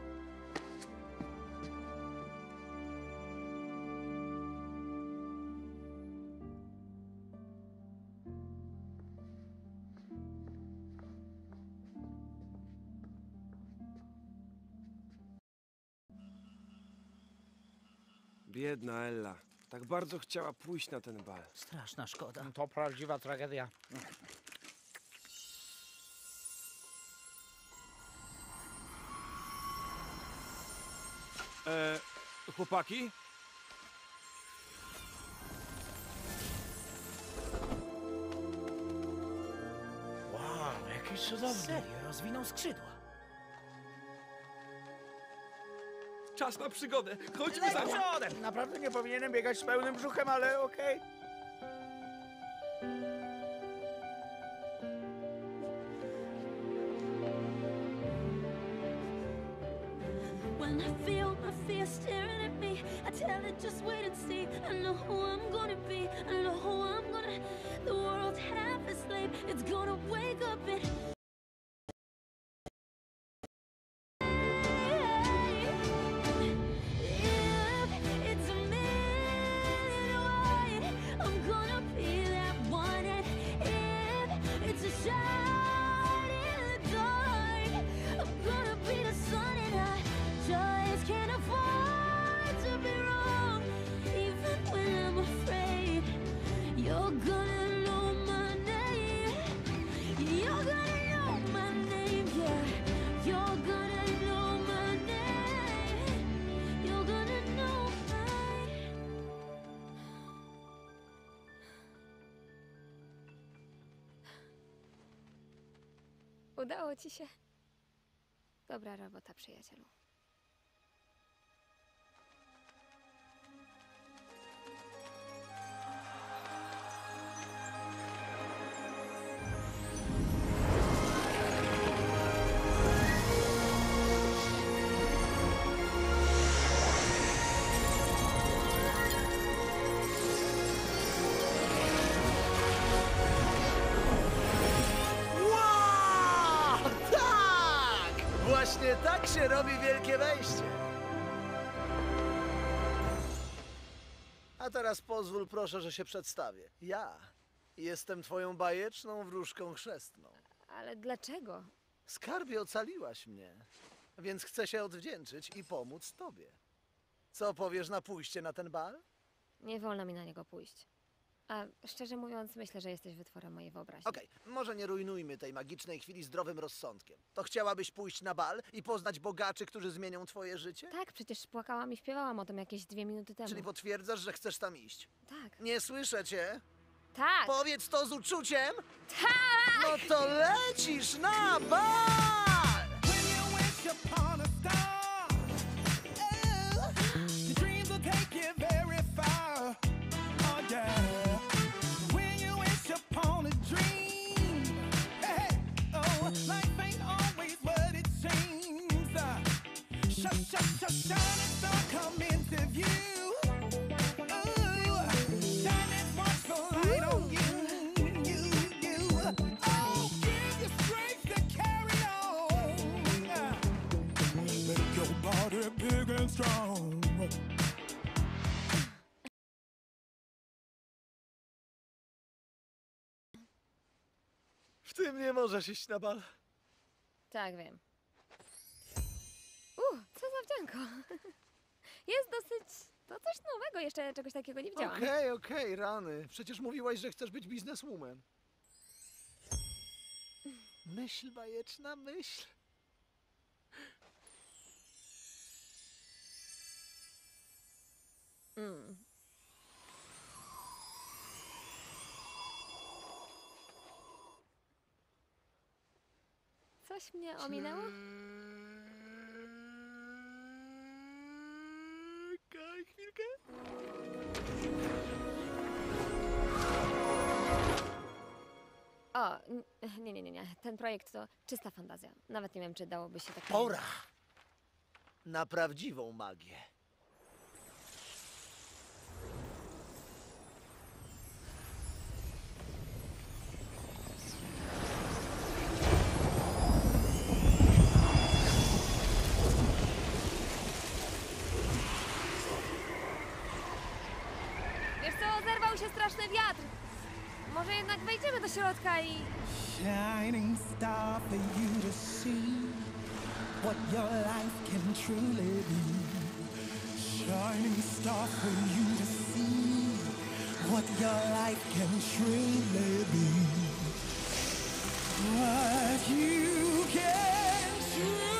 Biedna Ella. Tak bardzo chciała pójść na ten bal. Straszna szkoda. To prawdziwa tragedia. E, chłopaki? Wow, jaki cudowny. Serio, rozwinął skrzydła. Czas na przygodę. Chodźmy za nim. przodem! Naprawdę nie powinienem biegać z pełnym brzuchem, ale okej. When I feel my fear staring at me, I tell it just wait and see. I know who I'm gonna be, I know who I'm gonna. The world's half asleep, it's gonna wake up and. If it's a million wide, I'm gonna be that one. And if it's a shot in the dark, I'm gonna be the sun. And I just can't afford to be wrong, even when I'm afraid. You're gonna know my name. You're gonna know my name, yeah. You're gonna know my name. You're gonna know my. Udało ci się. Dobra robota, przyjacielu. Wow! Tak! Właśnie tak się robi wielkie wejście. A teraz pozwól proszę, że się przedstawię. Ja jestem twoją bajeczną wróżką chrzestną. Ale dlaczego? Skarbie, ocaliłaś mnie, więc chcę się odwdzięczyć i pomóc tobie. Co powiesz na pójście na ten bal? Nie wolno mi na niego pójść. A szczerze mówiąc, myślę, że jesteś wytworem mojej wyobraźni. Okej, może nie rujnujmy tej magicznej chwili zdrowym rozsądkiem. To chciałabyś pójść na bal i poznać bogaczy, którzy zmienią twoje życie? Tak, przecież płakałam i śpiewałam o tym jakieś dwie minuty temu. Czyli potwierdzasz, że chcesz tam iść? Tak. Nie słyszę cię. Tak! Powiedz to z uczuciem. Tak! No to lecisz na bal! upon a star. Oh, your dreams will take you very far. Oh yeah. When you wish upon a dream, hey, hey, oh, life ain't always what it seems. Uh, sh sh sh shining star come into view. Ooh, shining watchful light on you, you, you. Oh, give you strength to carry on. Uh, Make your body big and strong. W tym nie możesz iść na bal. Tak, wiem. Uh, co za wdzianko. Jest dosyć... To coś nowego, jeszcze czegoś takiego nie widziałam. Okej, okej, rany. Przecież mówiłaś, że chcesz być bizneswoman. Myśl bajeczna, myśl. Mm. Coś mnie ominęło? Czekaj chwilkę. O, n- nie, nie, nie, nie. Ten projekt to czysta fantazja. Nawet nie wiem, czy dałoby się tak... Pora na prawdziwą magię. Wiesz co, zerwał się straszny wiatr. Może jednak wejdziemy do środka i... Shining star for you to see what your life can truly be. Shining star for you to see what your life can truly be. What you can truly.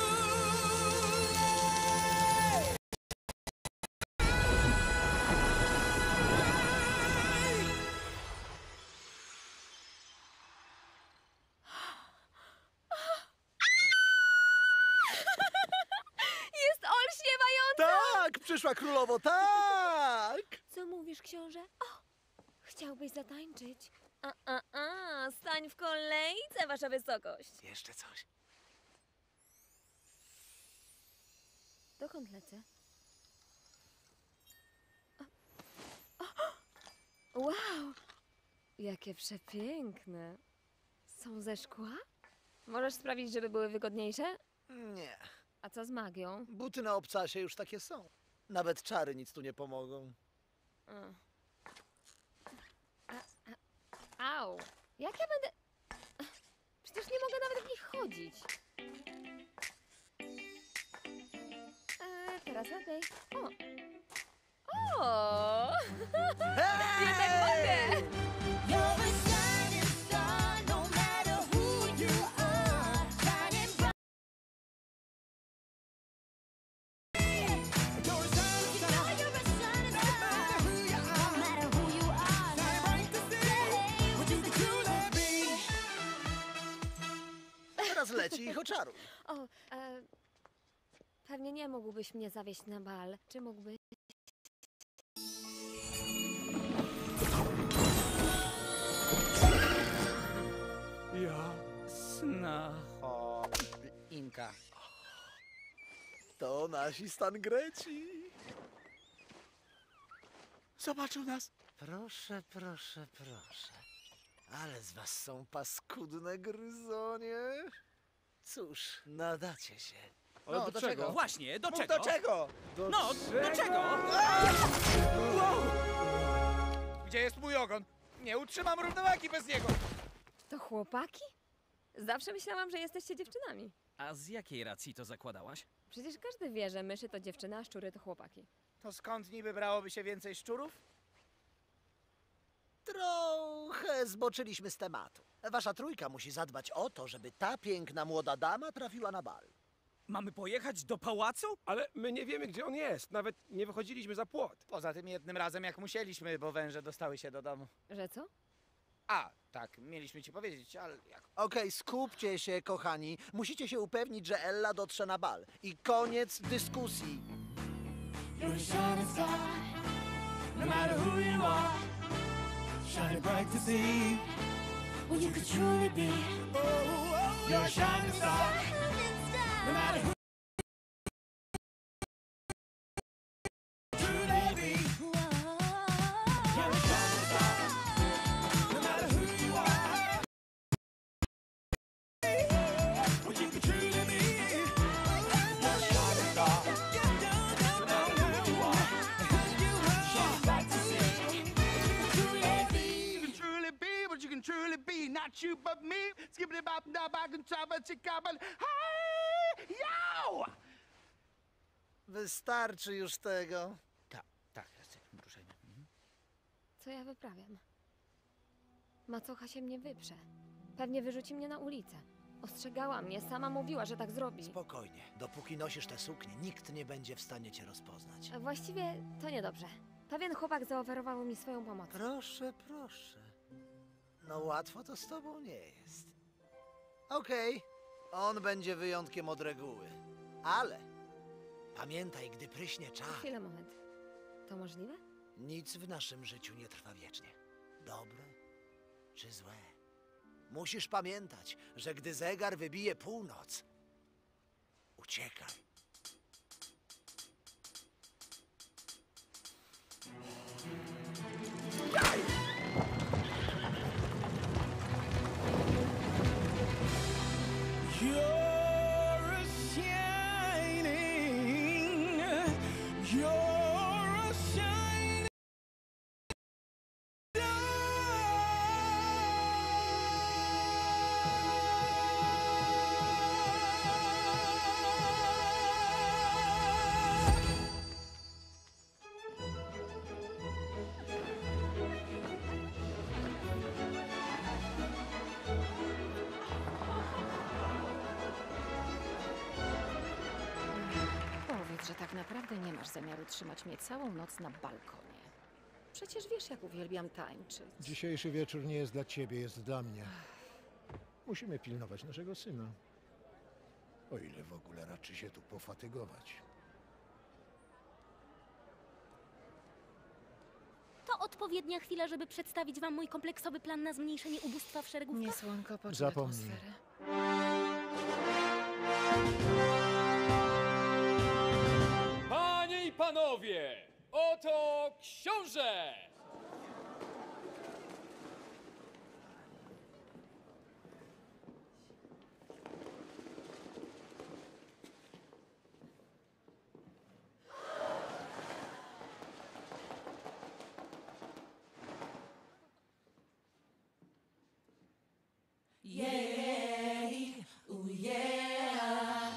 Jest olśniewająco! Tak, przyszła królowo, tak! Co mówisz, książę? O, chciałbyś zatańczyć? A, a, a, stań w kolejce, wasza wysokość. Jeszcze coś. Dokąd lecę? O, o, wow! Jakie przepiękne. Są ze szkła? Możesz sprawić, żeby były wygodniejsze? Nie. A co z magią? Buty na obcasie już takie są. Nawet czary nic tu nie pomogą. Mm. A, a, au! Jak ja będę... Przecież nie mogę nawet w nich chodzić. E, teraz lepiej. O! O! Jednak mogę! Teraz leci ich oczaruj. O, e, pewnie nie mógłbyś mnie zawieźć na bal. Czy mógłbyś? Jasna. O, Inka. To nasi Stangreci. Zobaczył nas. Proszę, proszę, proszę. Ale z was są paskudne gryzonie. Cóż, nadacie się. Ale No, do, do czego? czego? Właśnie, do Mów, czego? do czego? Do no, do czego? czego? Wow! Gdzie jest mój ogon? Nie utrzymam równowagi bez niego. To chłopaki? Zawsze myślałam, że jesteście dziewczynami. A z jakiej racji to zakładałaś? Przecież każdy wie, że myszy to dziewczyny, a szczury to chłopaki. To skąd niby brałoby się więcej szczurów? Trochę zboczyliśmy z tematu. Wasza trójka musi zadbać o to, żeby ta piękna młoda dama trafiła na bal. Mamy pojechać do pałacu? Ale my nie wiemy, gdzie on jest. Nawet nie wychodziliśmy za płot. Poza tym jednym razem, jak musieliśmy, bo węże dostały się do domu. Że co? A, tak, mieliśmy ci powiedzieć, ale jak... Okej, skupcie się, kochani. Musicie się upewnić, że Ella dotrze na bal. I koniec dyskusji. You're a shining star, no matter who you are, shining bright to see what you could truly be. You're a shining star, no matter who you truly be. You're a shining star, no matter who you are, what you could truly be. You're a shining star. Truly be not you but me. Skippity bop da back and chopper chickaban. Hey, yo! Wystarczy już tego. Tak, tak, raczej, ruszajmy. Mhm. Co ja wyprawiam? Macocha się mnie wyprze. Pewnie wyrzuci mnie na ulicę. Ostrzegała mnie, sama mówiła, że tak zrobi. Spokojnie. Dopóki nosisz tę suknię, nikt nie będzie w stanie cię rozpoznać. A właściwie to niedobrze. Pewien chłopak zaoferował mi swoją pomoc. Proszę, proszę. No łatwo to z tobą nie jest. Okej, on będzie wyjątkiem od reguły. Ale pamiętaj, gdy pryśnie czar, Chwilę, moment. To możliwe? nic w naszym życiu nie trwa wiecznie. Dobre czy złe. Musisz pamiętać, że gdy zegar wybije północ, uciekaj. You're a shining, you're a shining Powiedz, że tak naprawdę nie masz zamiaru trzymać mnie całą noc na balkonie. Przecież wiesz, jak uwielbiam tańczyć. Dzisiejszy wieczór nie jest dla ciebie, jest dla mnie. Musimy pilnować naszego syna. O ile w ogóle raczy się tu pofatygować. To odpowiednia chwila, żeby przedstawić wam mój kompleksowy plan na zmniejszenie ubóstwa w szeregówkach. Nie, słonko, poczuj Zapomnij. atmosferę. Panie i panowie, oto książę! Yeah, ooh yeah.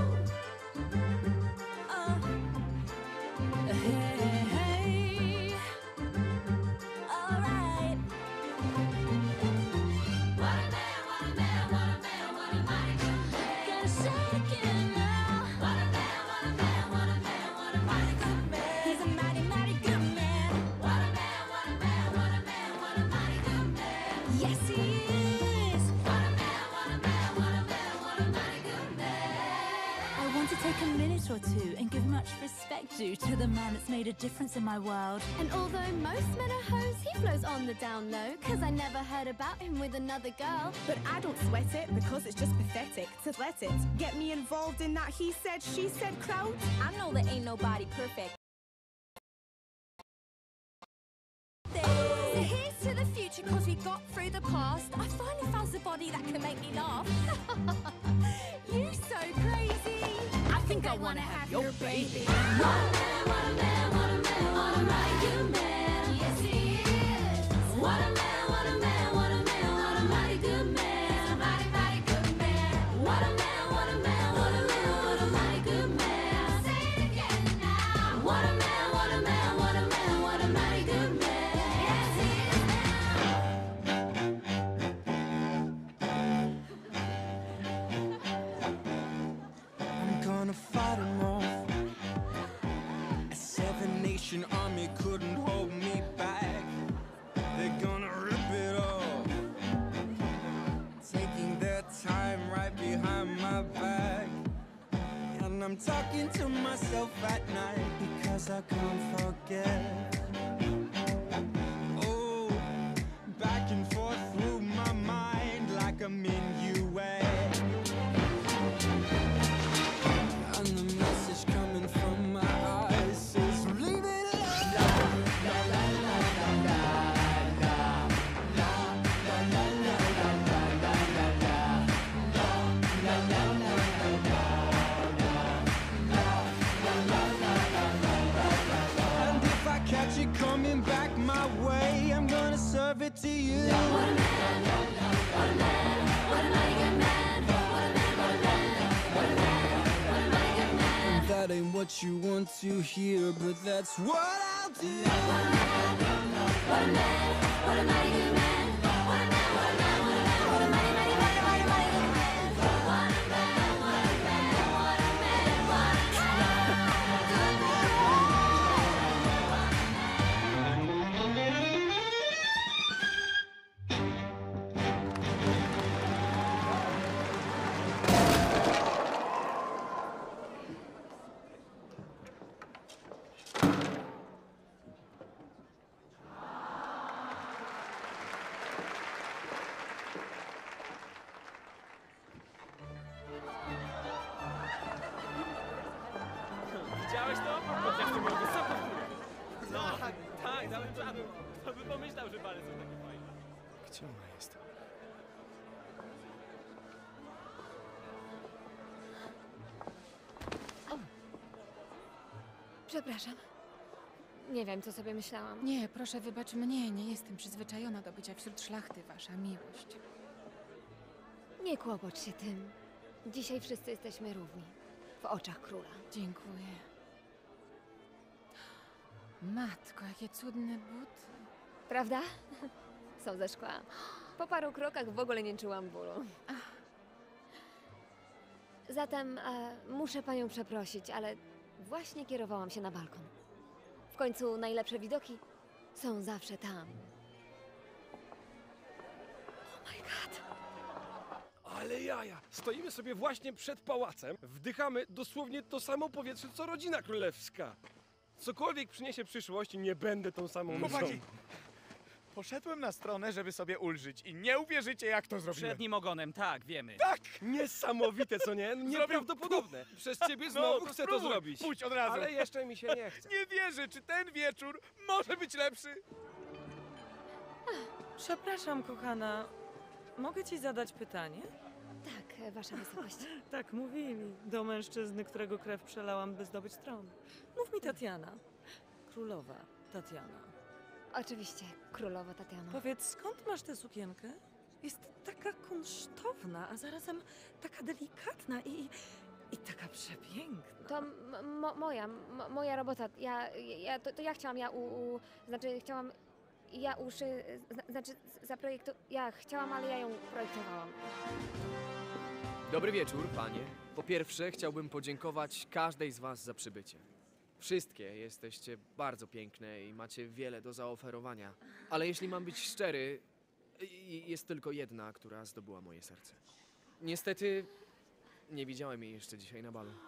Hey, hey, alright. What a man, what a man, what a man, what a mighty good man. Gotta say it again now. What a man, what a man, what a man, what a mighty good man. He's a mighty, mighty good man. What a man, what a man, what a man, what a mighty good man. Yes, he is. What a man, what a man, what a man, what a mighty good man. I want to take a minute or two and give much respect due to the man that's made a difference in my world. And although most men are hoes, he flows on the down low. Cause I never heard about him with another girl. But I don't sweat it because it's just pathetic to let it get me involved in that he said, she said crowd. I know there ain't nobody perfect. So here's to the future cause we got through the past. I finally found somebody that can make me laugh. You so crazy. I think I wanna have your baby. What a man, what a man, what a man, what a mighty good man. Yes, he is. What a man, what a man, what a man, what a mighty good man. A mighty, mighty good man. What a man, what a man, what a man, what a mighty good man. Say it again now. What a man, what a man, what a man, what a mighty good man. Yes, he is now. I'm talking to myself at night because I can't forget. Oh, back and forth through my mind like a minuet. And the message coming from my eyes says, leave it alone. La la la la la la la la la la la la la la la la. And if I catch it coming back my way, I'm gonna serve it to you. What a man, what a man, what a mighty good man. What a man, what a man, what a man, what a mighty good man. That ain't what you want to hear, but that's what I'll do. What a man, what a man, what a mighty good man. What a man, what a man, what a man, what a mighty, mighty, mighty, mighty, mighty good man. What a man, what a man, what a man, what a good man. Widziałeś to? Chociaż to było wysoko w górę. No, tak, tak, dałem czadu. Kto by pomyślał, że bale są takie fajne. Gdzie ona jest? Przepraszam. Nie wiem, co sobie myślałam. Nie, proszę wybacz mnie, nie jestem przyzwyczajona do bycia wśród szlachty, wasza miłość. Nie kłopocz się tym. Dzisiaj wszyscy jesteśmy równi. W oczach króla. Dziękuję. Matko, jakie cudne buty. Prawda? Są ze szkła. Po paru krokach w ogóle nie czułam bólu. Zatem e, muszę panią przeprosić, ale właśnie kierowałam się na balkon. W końcu najlepsze widoki są zawsze tam. Oh my god. Ale jaja! Stoimy sobie właśnie przed pałacem, wdychamy dosłownie to samo powietrze, co rodzina królewska. Cokolwiek przyniesie przyszłość, nie będę tą samą Chłopaki, mszą. poszedłem na stronę, żeby sobie ulżyć i nie uwierzycie, jak to zrobiłem. Przednim ogonem, tak, wiemy. Tak! Niesamowite, co nie? Nieprawdopodobne. Przez ciebie No, znowu chcę to spróbuj. zrobić. Pójdź od razu. Ale jeszcze mi się nie chce. Nie wierzę, czy ten wieczór może być lepszy. Przepraszam, kochana. Mogę ci zadać pytanie? Tak, wasza wysokość. Tak mówili. Do mężczyzny, którego krew przelałam, by zdobyć tron. Mów mi Tatiana. Królowa Tatiana. Oczywiście, królowa Tatiana. Powiedz, skąd masz tę sukienkę? Jest taka kunsztowna, a zarazem taka delikatna i, i taka przepiękna. To m- mo- moja, m- moja robota. Ja, ja to, to ja chciałam, ja u, u znaczy chciałam, ja uszy, zna, znaczy zaprojektu, ja chciałam, ale ja ją projektowałam. Dobry wieczór, panie. Po pierwsze, chciałbym podziękować każdej z was za przybycie. Wszystkie jesteście bardzo piękne i macie wiele do zaoferowania. Ale jeśli mam być szczery, i- jest tylko jedna, która zdobyła moje serce. Niestety, nie widziałem jej jeszcze dzisiaj na balu.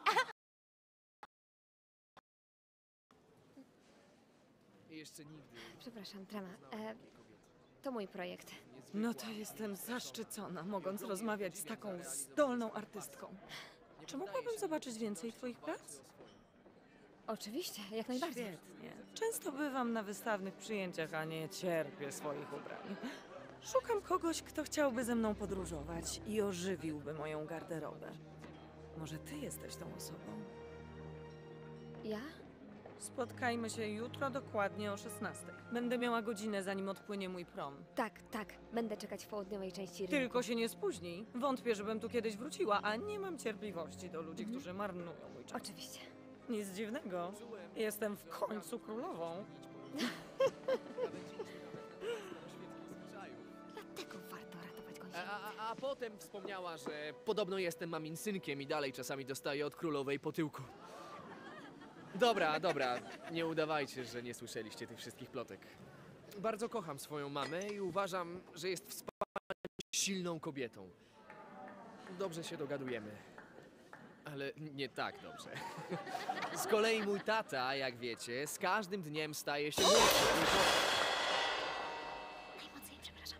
I jeszcze nigdy. Przepraszam, trema. E, to mój projekt. No to jestem zaszczycona, mogąc rozmawiać z taką zdolną artystką. Czy mogłabym zobaczyć więcej twoich prac? Oczywiście, jak najbardziej. Świetnie. Często bywam na wystawnych przyjęciach, a nie cierpię swoich ubrań. Szukam kogoś, kto chciałby ze mną podróżować i ożywiłby moją garderobę. Może ty jesteś tą osobą? Ja? Spotkajmy się jutro dokładnie o szesnastej. Będę miała godzinę, zanim odpłynie mój prom. Tak, tak. Będę czekać w południowej części rynku. Tylko się nie spóźnij. Wątpię, żebym tu kiedyś wróciła, a nie mam cierpliwości do ludzi, Mhm. którzy marnują mój czas. Oczywiście. Nic dziwnego. Jestem w końcu królową. Dlatego warto ratować A, gąsienicę. a, a potem wspomniała, że podobno jestem mamin synkiem i dalej czasami dostaję od królowej po tyłku. Dobra, dobra, nie udawajcie, że nie słyszeliście tych wszystkich plotek. Bardzo kocham swoją mamę i uważam, że jest wspaniałą, silną kobietą. Dobrze się dogadujemy. Ale nie tak dobrze. Z kolei mój tata, jak wiecie, z każdym dniem staje się młodszy. Najmocniej, przepraszam.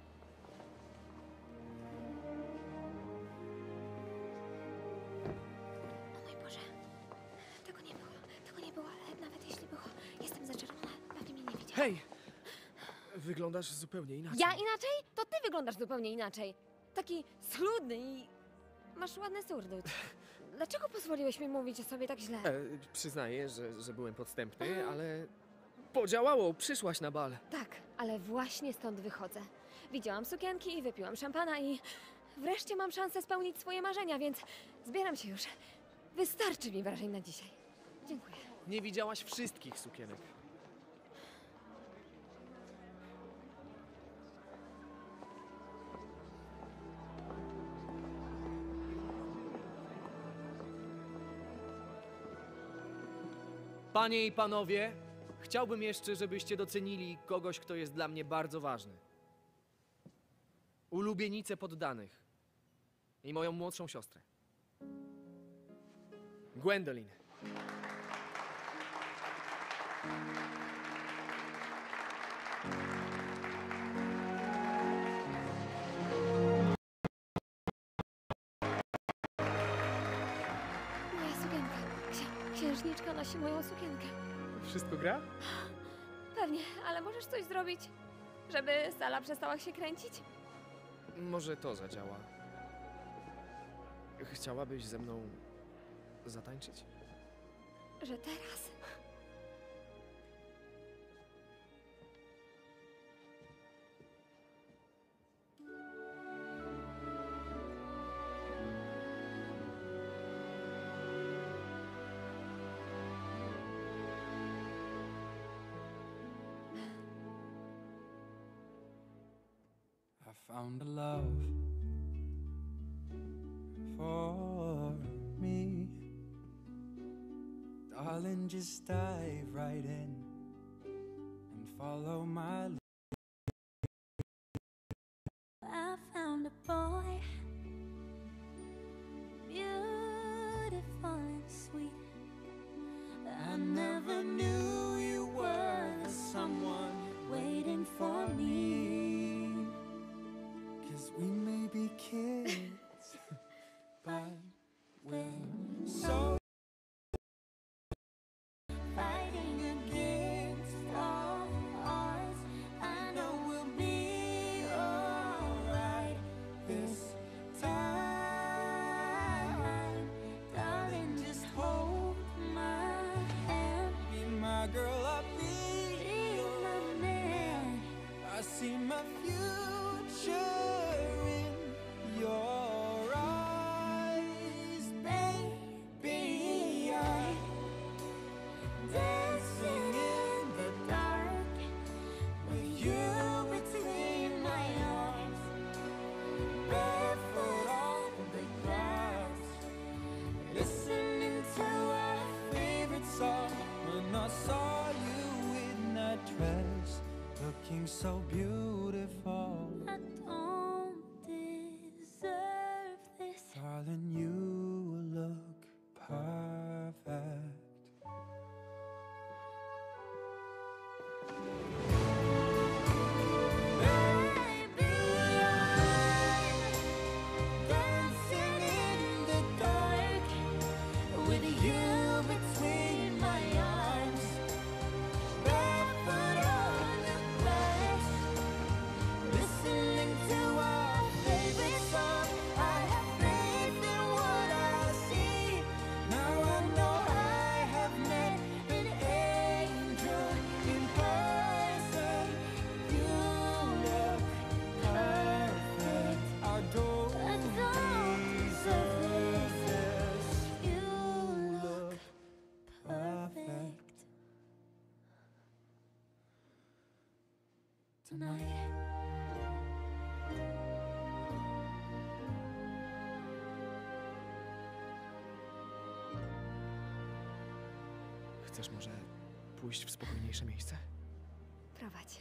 O mój Boże. Tego nie było. Tego nie było, ale nawet jeśli było, jestem zaczerwona. Pewnie mnie nie widział. Hej! Wyglądasz zupełnie inaczej. Ja inaczej? To ty wyglądasz zupełnie inaczej. Taki schludny i... Masz ładny surdut. Dlaczego pozwoliłeś mi mówić o sobie tak źle? E, przyznaję, że, że byłem podstępny, ale podziałało, przyszłaś na bal. Tak, ale właśnie stąd wychodzę. Widziałam sukienki i wypiłam szampana i wreszcie mam szansę spełnić swoje marzenia, więc zbieram się już. Wystarczy mi wrażeń na dzisiaj. Dziękuję. Nie widziałaś wszystkich sukienek. Panie i panowie, chciałbym jeszcze, żebyście docenili kogoś, kto jest dla mnie bardzo ważny. Ulubienicę poddanych i moją młodszą siostrę. Gwendolyn. Moja sukienka. Księ- księżniczka nosi moją sukienkę. Wszystko gra? Pewnie, ale możesz coś zrobić, żeby sala przestała się kręcić? Może to zadziała. Chciałabyś ze mną zatańczyć? Że teraz? I found a love for me. Darling, just dive right in and follow my lead. I found a boy, beautiful and sweet. I never knew you were the someone waiting for me. 'Cause we may be kids, but we're so Fighting against all odds. I know we'll be alright this time. Darling, just hold my hand. be my girl, I'll be Be my man. I see my future in your eyes, Baby, I dancing in the dark with you between my arms, barefoot on the grass, listening to our favorite song. When I saw you in that dress, looking so beautiful, I don't deserve this. darling, you look perfect. Dancing in the dark with you between my arms, barefoot on the grass, listening to our favorite song. I have faith in what I see. Now I know I have met An angel in person. You look perfect. I don't I don't deserve this. You look perfect tonight. Chcesz może pójść w spokojniejsze miejsce? Prowadź.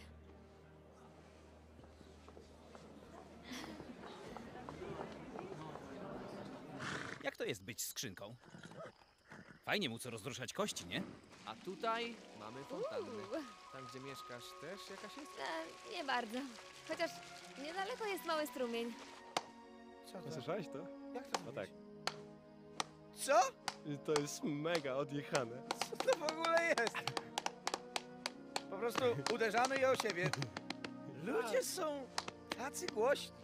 Jak to to jest być skrzynką? Fajnie mu co rozruszać kości, nie? A tutaj mamy fontannę. Uuu. Tam, gdzie mieszkasz, też jakaś jest? E, nie bardzo. Chociaż niedaleko jest mały strumień. No, słyszałeś to? Jak to No tak. Co? To jest mega odjechane. Co to w ogóle jest? Po prostu uderzamy je o siebie. Ludzie są tacy głośni.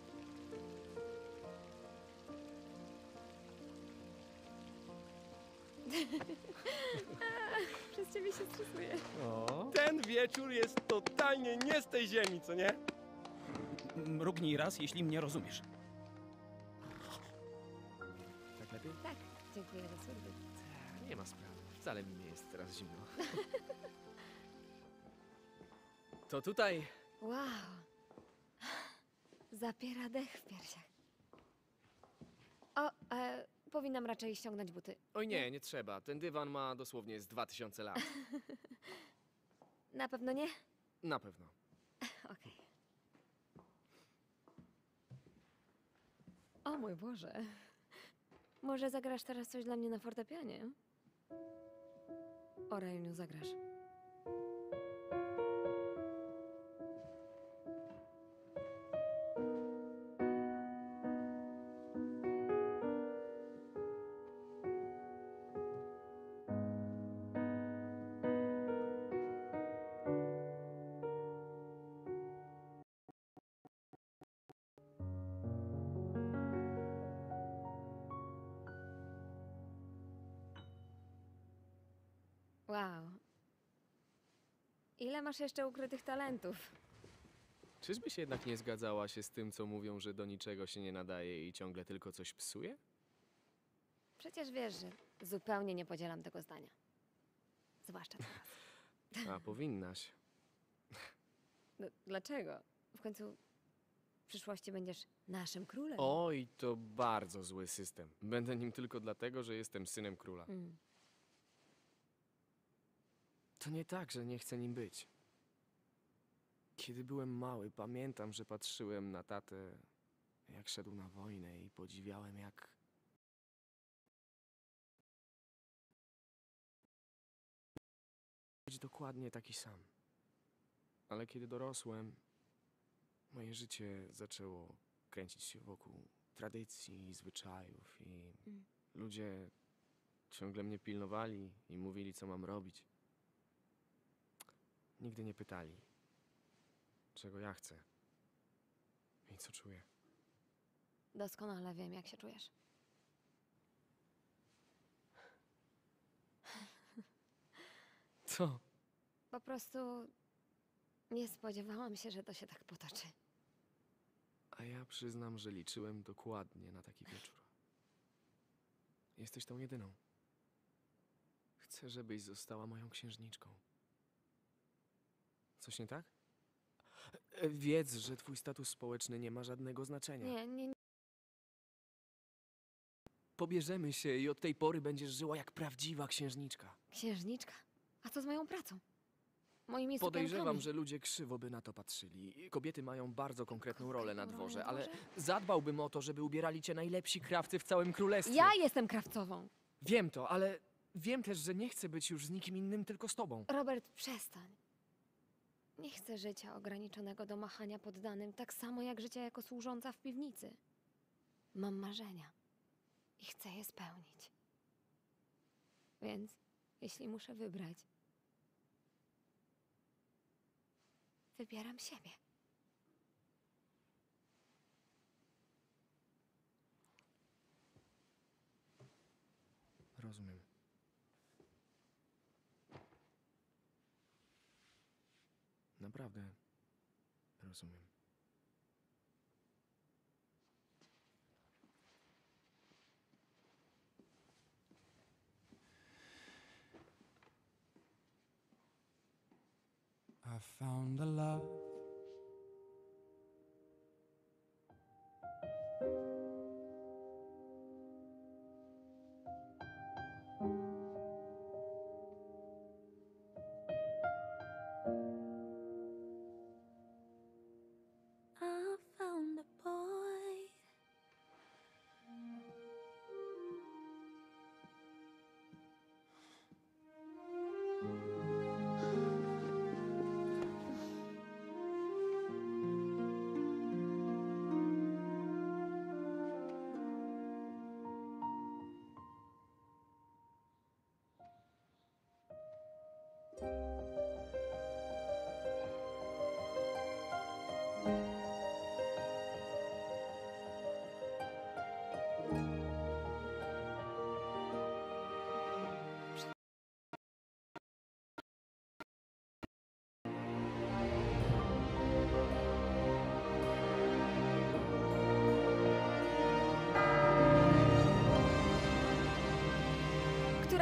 Przez ciebie się stresuję. Ten wieczór jest totalnie nie z tej ziemi, co nie? Mrugnij raz, jeśli mnie rozumiesz. Tak lepiej? Tak, dziękuję za służbę. Nie ma sprawy. Wcale mi nie jest teraz zimno. To tutaj. Wow. Zapiera dech w piersiach. O, e, powinnam raczej ściągnąć buty. Oj nie, nie trzeba. Ten dywan ma dosłownie z dwa tysiące lat. Na pewno nie? Na pewno. Okej. O mój Boże. Może zagrasz teraz coś dla mnie na fortepianie? O, Rajuniu, zagrasz. Wow. Ile masz jeszcze ukrytych talentów? Czyżbyś jednak nie zgadzała się z tym, co mówią, że do niczego się nie nadaje i ciągle tylko coś psuje? Przecież wiesz, że zupełnie nie podzielam tego zdania. Zwłaszcza teraz. A powinnaś. No, dlaczego? W końcu w przyszłości będziesz naszym królem. Oj, to bardzo zły system. Będę nim tylko dlatego, że jestem synem króla. Mm. To nie tak, że nie chcę nim być. Kiedy byłem mały, pamiętam, że patrzyłem na tatę, jak szedł na wojnę i podziwiałem, jak... być dokładnie taki sam. Ale kiedy dorosłem, moje życie zaczęło kręcić się wokół tradycji, zwyczajów i Mm. ludzie ciągle mnie pilnowali i mówili, co mam robić. Nigdy nie pytali, czego ja chcę i co czuję. Doskonale wiem, jak się czujesz. Co? Po prostu nie spodziewałam się, że to się tak potoczy. A ja przyznam, że liczyłem dokładnie na taki wieczór. Jesteś tą jedyną. Chcę, żebyś została moją księżniczką. Coś nie tak? E, Wiedz, że twój status społeczny nie ma żadnego znaczenia. Nie, nie, nie. Pobierzemy się i od tej pory będziesz żyła jak prawdziwa księżniczka. Księżniczka? A co z moją pracą? Moimi Podejrzewam, sukienkami? że ludzie krzywo by na to patrzyli. Kobiety mają bardzo konkretną rolę na Konkretną rolę dworze, na ale dworze? zadbałbym o to, żeby ubierali cię najlepsi krawcy w całym królestwie. Ja jestem krawcową. Wiem to, ale wiem też, że nie chcę być już z nikim innym, tylko z tobą. Robert, przestań. Nie chcę życia ograniczonego do machania poddanym, tak samo jak życia jako służąca w piwnicy. Mam marzenia i chcę je spełnić. Więc, jeśli muszę wybrać, wybieram siebie. Rozumiem. Naprawdę rozumiem. I found a love. I found a boy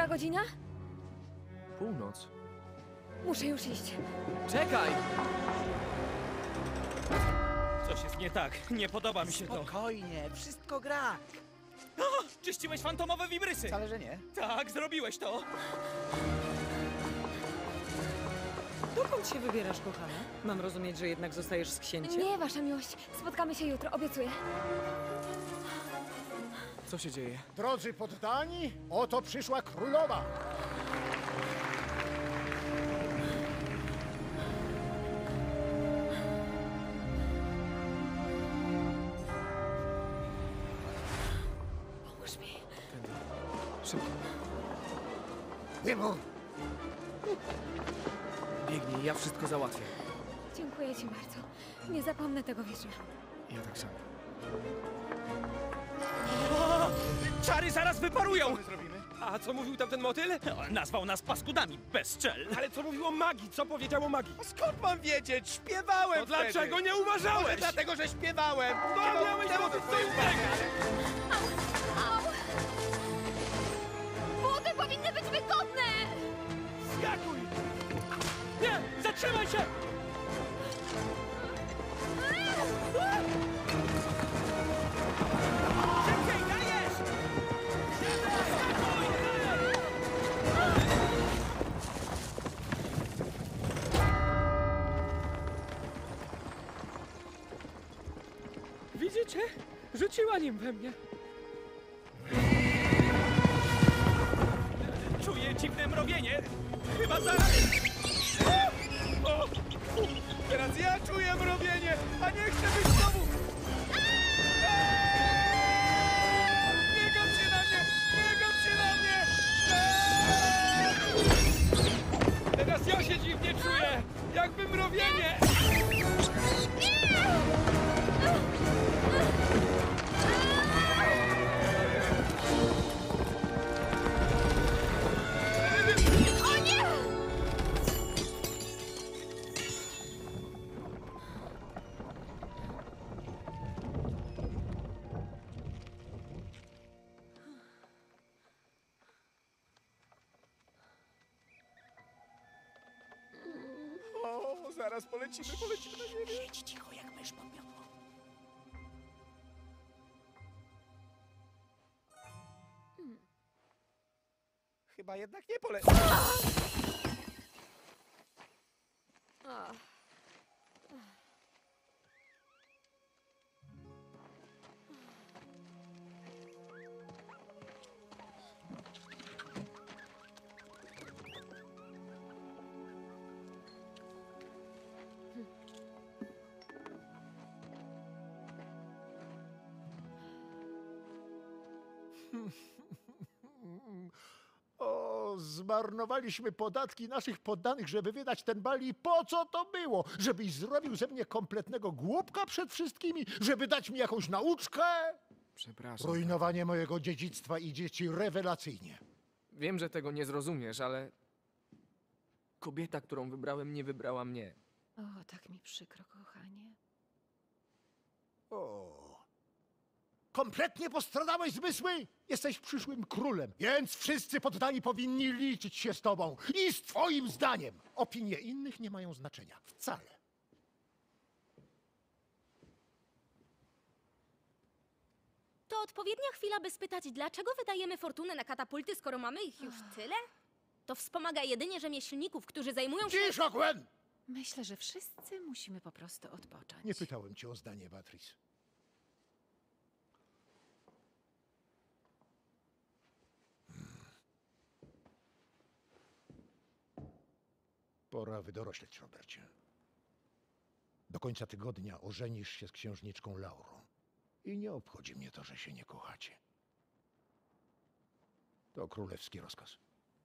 Która godzina? Północ. Muszę już iść. Czekaj! Coś jest nie tak. Nie podoba mi się to. Spokojnie, wszystko gra. O, czyściłeś fantomowe wibrysy! Wcale, że nie. Tak, zrobiłeś to. Dokąd się wybierasz, kochana? Mam rozumieć, że jednak zostajesz z księciem? Nie, wasza miłość. Spotkamy się jutro, obiecuję. Co się dzieje? Drodzy poddani, oto przyszła królowa. Pomóż mi. Tędy. Szybko. Nie mów. Biegnij, ja wszystko załatwię. Dziękuję ci bardzo. Nie zapomnę tego wieczora. Ja tak samo. O, czary zaraz wyparują! Co my zrobimy? A co mówił tamten motyl? O, nazwał nas paskudami, bezczel. Ale co mówił o magii? Co powiedział o magii? A skąd mam wiedzieć? Śpiewałem To dlaczego nie uważałeś? Może dlatego, że śpiewałem. To miałeś dosyć co innego! Au! Buty powinny być wygodne! Skakuj! Nie, zatrzymaj się! Szybciej, dajesz! Skakuj! Widzicie? Rzuciła nim we mnie. Czuję dziwne mrowienie. Chyba zaraz... O! Teraz ja czuję mrowienie, a nie chcę być znowu! Nie gap się na mnie! Nie gap się na mnie! Teraz ja się dziwnie czuję! Jakby mrowienie! O nie! O, zaraz polecimy, polecimy na ziemię. Jedź cicho jak mysz pod miotłą. Chyba jednak nie pole... Ach. O, zmarnowaliśmy podatki naszych poddanych, żeby wydać ten bal i po co to było? Żebyś zrobił ze mnie kompletnego głupka przed wszystkimi? Żeby dać mi jakąś nauczkę? Przepraszam. Rujnowanie mojego dziedzictwa idzie ci rewelacyjnie. Wiem, że tego nie zrozumiesz, ale... Kobieta, którą wybrałem, nie wybrała mnie. O, tak mi przykro, kochanie. O. Kompletnie postradałeś zmysły? Jesteś przyszłym królem, więc wszyscy poddani powinni liczyć się z tobą i z twoim zdaniem. Opinie innych nie mają znaczenia. Wcale. To odpowiednia chwila, by spytać, dlaczego wydajemy fortunę na katapulty, skoro mamy ich już tyle? To wspomaga jedynie rzemieślników, którzy zajmują się... Cisza, Gwen! Myślę, że wszyscy musimy po prostu odpocząć. Nie pytałem cię o zdanie, Beatrice. Pora wydorośleć, Robercie. Do końca tygodnia ożenisz się z księżniczką Laurą. I nie obchodzi mnie to, że się nie kochacie. To królewski rozkaz.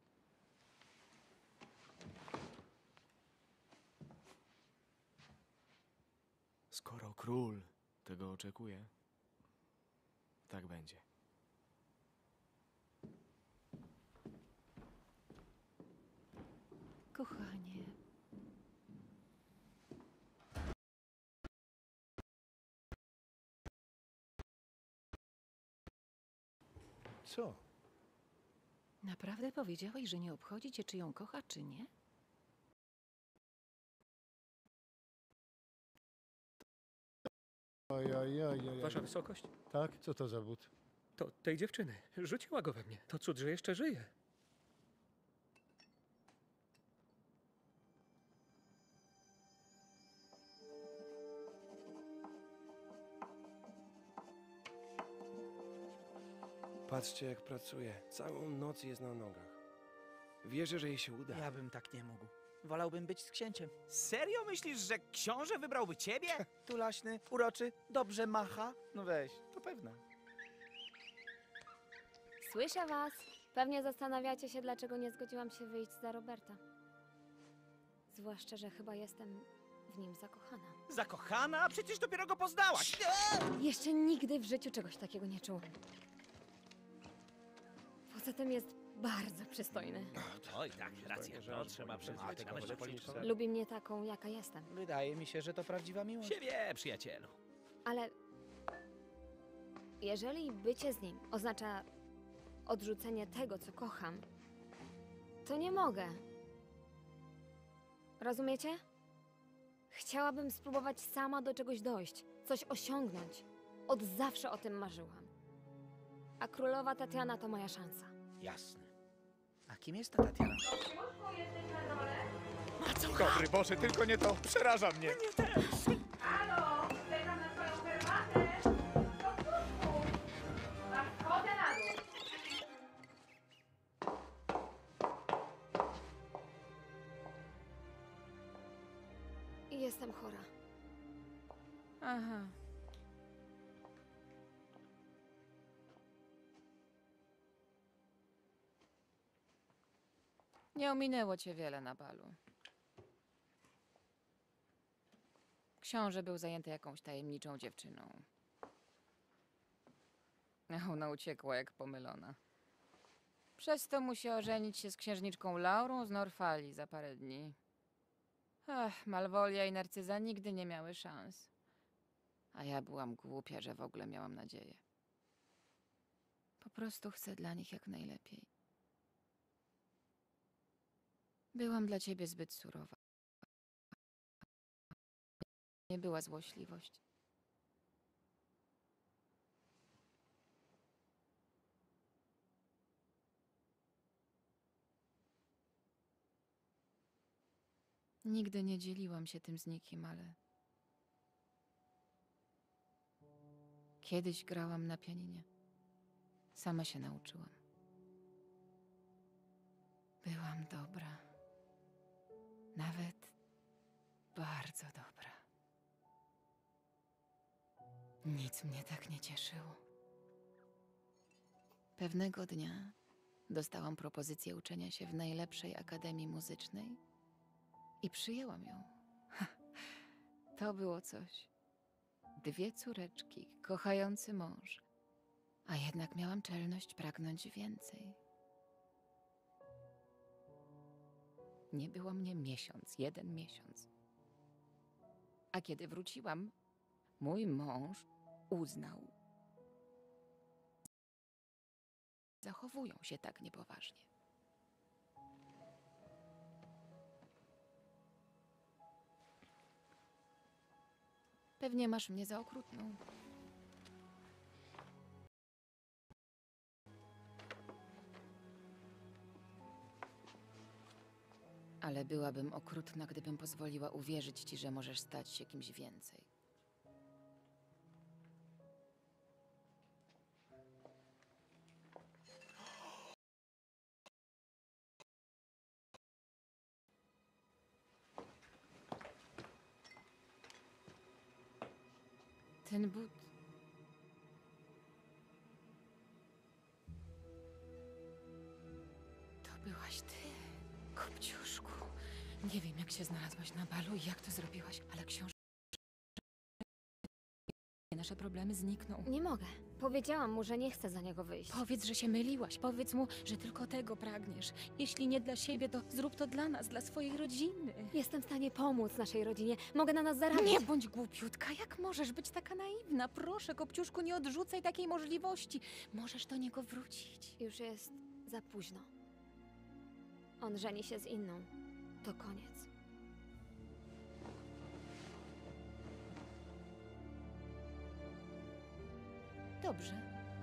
Skoro król tego oczekuje, tak będzie. Kochanie. Co? Naprawdę powiedziałeś, że nie obchodzi cię, czy ją kocha, czy nie? Oj, oj, oj, oj. Wasza wysokość? Tak? Co to za but? To tej dziewczyny. Rzuciła go we mnie. To cud, że jeszcze żyje. Patrzcie, jak pracuje. Całą noc jest na nogach. Wierzę, że jej się uda. Ja bym tak nie mógł. Wolałbym być z księciem. Serio myślisz, że książę wybrałby ciebie? Tulaśny, uroczy, dobrze macha? No weź, to pewne. Słyszę was. Pewnie zastanawiacie się, dlaczego nie zgodziłam się wyjść za Roberta. Zwłaszcza, że chyba jestem w nim zakochana. Zakochana? Przecież dopiero go poznałaś! Jeszcze nigdy w życiu czegoś takiego nie czułam. Poza tym jest bardzo przystojny. Oj, tak, racja. No, trzeba przyznać, nawet że policzkę. Lubi mnie taką, jaka jestem. Wydaje mi się, że to prawdziwa miłość. Siebie, przyjacielu. Ale jeżeli bycie z nim oznacza odrzucenie tego, co kocham, to nie mogę. Rozumiecie? Chciałabym spróbować sama do czegoś dojść, coś osiągnąć. Od zawsze o tym marzyłam. A królowa Tatiana to moja szansa. Jasne. A kim jest ta Tatiana? Dobry Boże, tylko nie to. Przeraża mnie. Halo, czekam na twoją herbatę. Powtórku. A schodzę na dół. I jestem chora. Aha. Nie ominęło cię wiele na balu. Książę był zajęty jakąś tajemniczą dziewczyną. A ona uciekła jak pomylona. Przez to musi ożenić się z księżniczką Laurą z Norfalii za parę dni. Ach, Malwolia i Narcyza nigdy nie miały szans. A ja byłam głupia, że w ogóle miałam nadzieję. Po prostu chcę dla nich jak najlepiej. Byłam dla ciebie zbyt surowa. Nie była złośliwość. Nigdy nie dzieliłam się tym z nikim, ale kiedyś grałam na pianinie. Sama się nauczyłam. Byłam dobra. Nawet bardzo dobra. Nic mnie tak nie cieszyło. Pewnego dnia dostałam propozycję uczenia się w najlepszej akademii muzycznej i przyjęłam ją. To było coś. Dwie córeczki, kochający mąż, a jednak miałam czelność pragnąć więcej. Nie było mnie miesiąc, jeden miesiąc. A kiedy wróciłam, mój mąż uznał. Zachowują się tak niepoważnie. Pewnie masz mnie za okrutną. Ale byłabym okrutna, gdybym pozwoliła uwierzyć ci, że możesz stać się kimś więcej. Ten but. To byłaś ty, Kopciuszku. Nie wiem, jak się znalazłaś na balu i jak to zrobiłaś, ale książę... Nasze problemy znikną. Nie mogę. Powiedziałam mu, że nie chcę za niego wyjść. Powiedz, że się myliłaś. Powiedz mu, że tylko tego pragniesz. Jeśli nie dla siebie, to zrób to dla nas, dla swojej rodziny. Jestem w stanie pomóc naszej rodzinie. Mogę na nas zarabiać. Nie bądź głupiutka. Jak możesz być taka naiwna? Proszę, Kopciuszku, nie odrzucaj takiej możliwości. Możesz do niego wrócić. Już jest Za późno. On żeni się z inną. To koniec. Dobrze.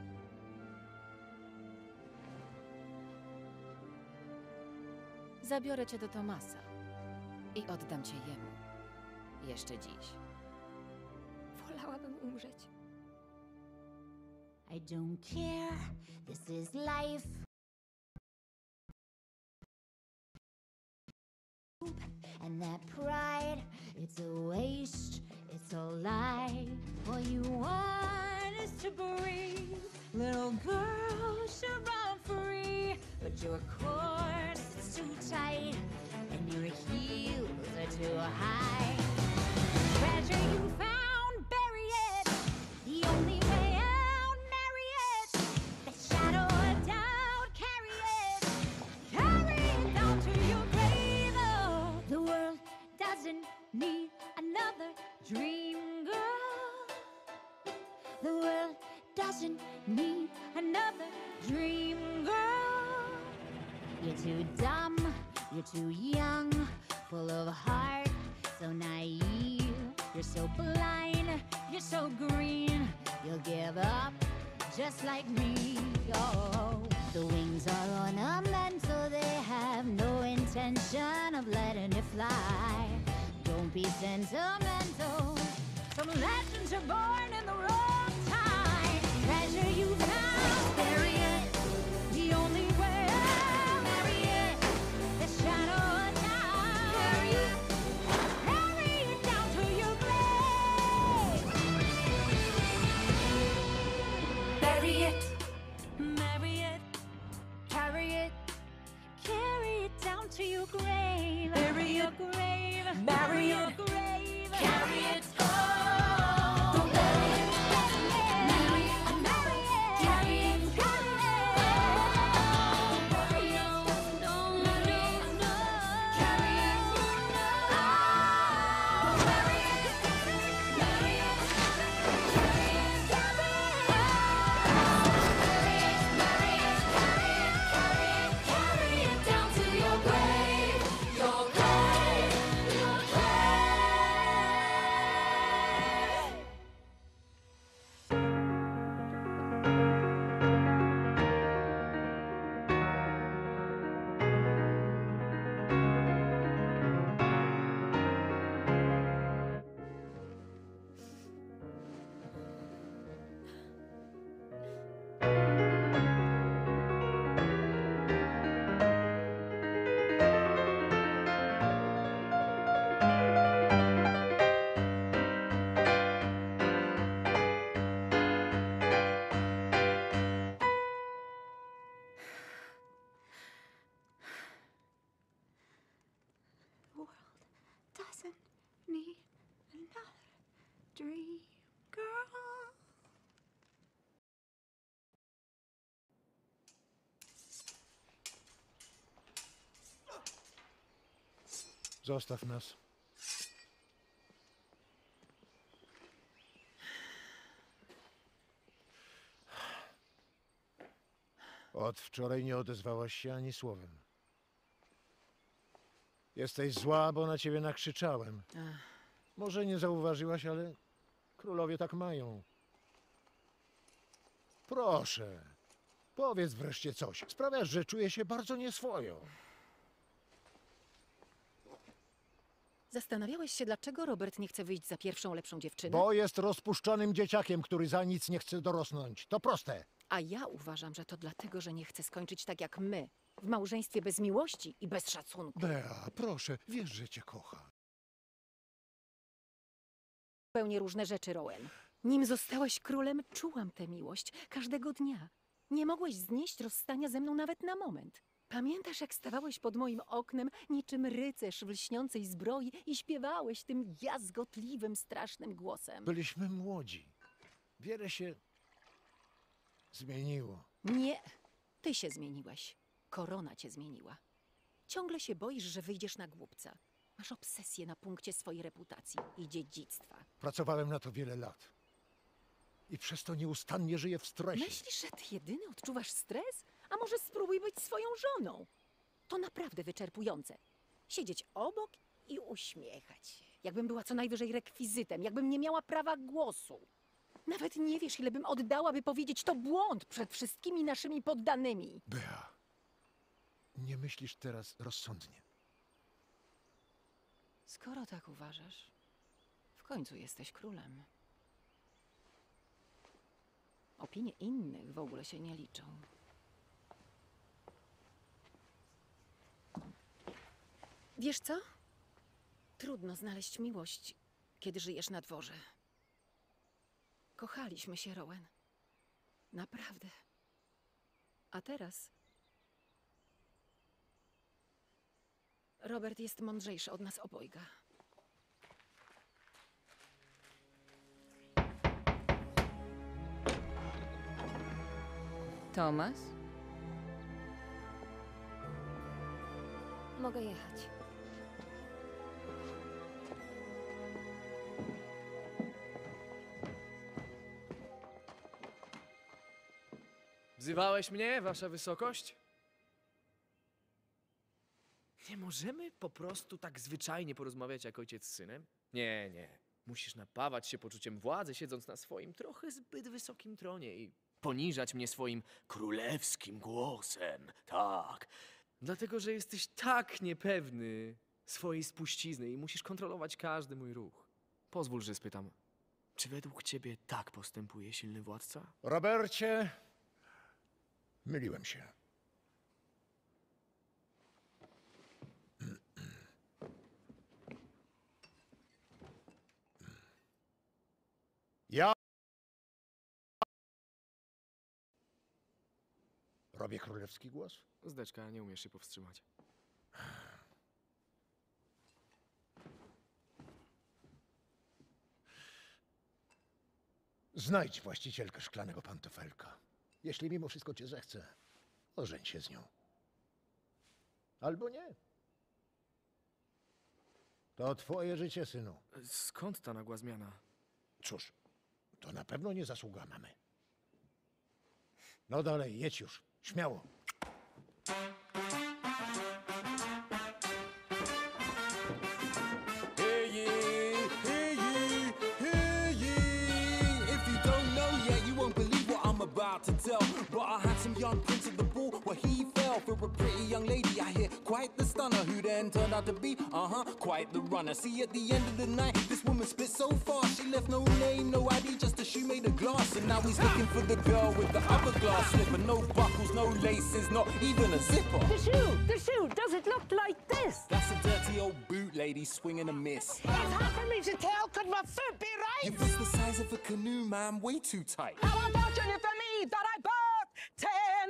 Zabiorę cię do Tomasa i oddam cię jemu. Jeszcze dziś. Wolałabym umrzeć. I don't care, this is life. And that pride, it's a waste, it's a lie. All you want is to breathe. Little girl should run free, but your course is too tight, and your heels are too high. Treasure you found, bury it. The only way out, marry it. The shadow of doubt, carry it. Carry it down to your grave. Oh, the world doesn't need another dream girl. The world doesn't need another dream girl. You're too dumb, you're too young, full of heart, so naive. You're so blind, you're so green, you'll give up just like me. Oh, the wings are ornamental, they have no intention of letting it fly. Don't be sentimental, some legends are born in the wrong time. Treasure you found, bury it. The only way out, marry it. The shadow of doubt, carry it. Carry it down to your grave. Bury it, marry it, carry it. Carry it down to your grave. Bury your grave, marry your grave, carry it. Oh, bury it, marry it, marry it, carry it, carry it. Bury it, don't let it go. Carry it, oh, bury it, marry it, carry it, carry it. Bury it, marry it, carry it, carry it, carry it down to your grave, your grave, your grave. The world doesn't need another dream girl. Zostaw nas. Od wczoraj nie odezwałaś się ani słowem. Jesteś zła, bo na ciebie nakrzyczałem. Może nie zauważyłaś, ale królowie tak mają. Proszę, powiedz wreszcie coś. Sprawiasz, że czuję się bardzo nieswojo. Zastanawiałeś się, dlaczego Robert nie chce wyjść za pierwszą, lepszą dziewczynę? Bo jest rozpuszczonym dzieciakiem, który za nic nie chce dorosnąć. To proste. A ja uważam, że to dlatego, że nie chce skończyć tak jak my. W małżeństwie bez miłości i bez szacunku. Bea, proszę, wiesz, że cię kocha. Zupełnie różne rzeczy, Rowan. Nim zostałeś królem, czułam tę miłość każdego dnia. Nie mogłeś znieść rozstania ze mną nawet na moment. Pamiętasz, jak stawałeś pod moim oknem niczym rycerz w lśniącej zbroi i śpiewałeś tym jazgotliwym, strasznym głosem? Byliśmy młodzi. Wiele się zmieniło. Nie, ty się zmieniłeś. Korona cię zmieniła. Ciągle się boisz, że wyjdziesz na głupca. Masz obsesję na punkcie swojej reputacji i dziedzictwa. Pracowałem na to wiele lat. I przez to nieustannie żyję w stresie. Myślisz, że ty jedyny odczuwasz stres? A może spróbuj być swoją żoną? To naprawdę wyczerpujące. Siedzieć obok i uśmiechać się. Jakbym była co najwyżej rekwizytem, jakbym nie miała prawa głosu. Nawet nie wiesz, ile bym oddała, by powiedzieć to błąd przed wszystkimi naszymi poddanymi. Bea, nie myślisz teraz rozsądnie. Skoro tak uważasz, w końcu jesteś królem. Opinie innych w ogóle się nie liczą. Wiesz co? Trudno znaleźć miłość, kiedy żyjesz na dworze. Kochaliśmy się, Rowan. Naprawdę. A teraz... Robert jest mądrzejszy od nas obojga. Tomas? Mogę jechać. Wzywałeś mnie, wasza wysokość? Nie możemy po prostu tak zwyczajnie porozmawiać jak ojciec z synem? Nie, nie. Musisz napawać się poczuciem władzy, siedząc na swoim trochę zbyt wysokim tronie i poniżać mnie swoim królewskim głosem. Tak. Dlatego, że jesteś tak niepewny swojej spuścizny i musisz kontrolować każdy mój ruch. Pozwól, że spytam, czy według ciebie tak postępuje silny władca? Robercie, myliłem się. Ja robię królewski głos? Zdeczka, nie umiesz się powstrzymać. Znajdź właścicielkę szklanego pantofelka. Jeśli mimo wszystko cię zechce, ożeń się z nią. Albo nie. To twoje życie, synu. Skąd ta nagła zmiana? Cóż, to na pewno nie zasługa mamy. No dalej, jedź już. Śmiało. Hear ye, hear ye, hear ye. If you don't know yet, you won't believe what I'm about to tell. But I had some young prince of the ball where he fell for a pretty young lady. I hear quite the stunner who then turned out to be, uh-huh, quite the runner. See, at the end of the night, this woman spit so fast, she left no name, no I D, just a shoe made of glass. And now he's looking for the girl with the other glass slipper. No buckles, no laces, not even a zipper. The shoe! The shoe! Does it look like this? That's a dirty old boot lady swinging a miss. It's hard for me to tell. Could my foot be right? Your fist the size of a canoe, man, way too tight. How unfortunate for me that I bought ten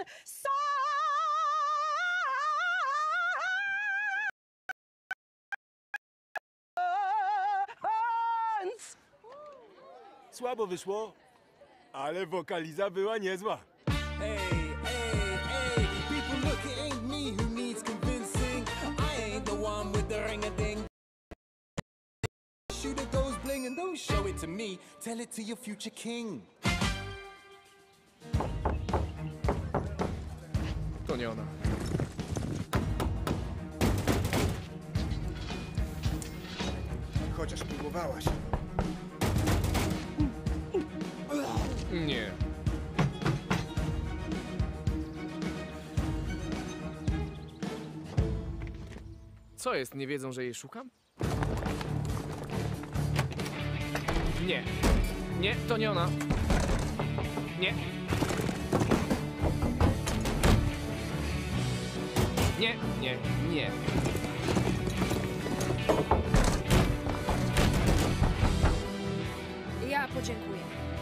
sons! Słabo wyszło, ale wokaliza była niezła. Hey, hey, hey, people look, it ain't me who needs convincing. I ain't the one with the ring-a-ding. Shooter goes bling and don't show it to me. Tell it to your future king. To nie ona. Chociaż próbowałaś. Nie. Co jest? Nie wiedzą, że jej szukam? Nie. Nie, to nie ona. Nie. Nie, nie, nie. Ja podziękuję.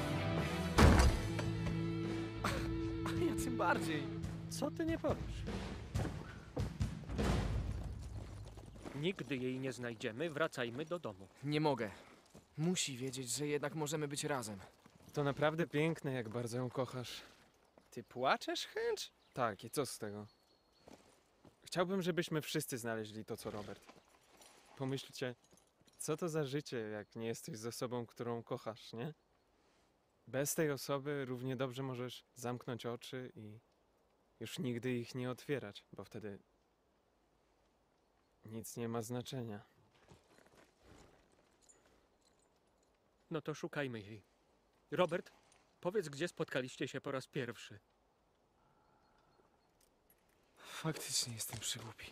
A ja tym bardziej. Co ty nie powiesz? Nigdy jej nie znajdziemy, wracajmy do domu. Nie mogę. Musi wiedzieć, że jednak możemy być razem. To naprawdę piękne, jak bardzo ją kochasz. Ty płaczesz, Chęcz? Tak, i co z tego? Chciałbym, żebyśmy wszyscy znaleźli to, co Robert. Pomyślcie, co to za życie, jak nie jesteś z osobą, którą kochasz, nie? Bez tej osoby równie dobrze możesz zamknąć oczy i, Już nigdy ich nie otwierać, bo wtedy nic nie ma znaczenia. No to szukajmy jej. Robert, powiedz, gdzie spotkaliście się po raz pierwszy. Faktycznie jestem przygłupi.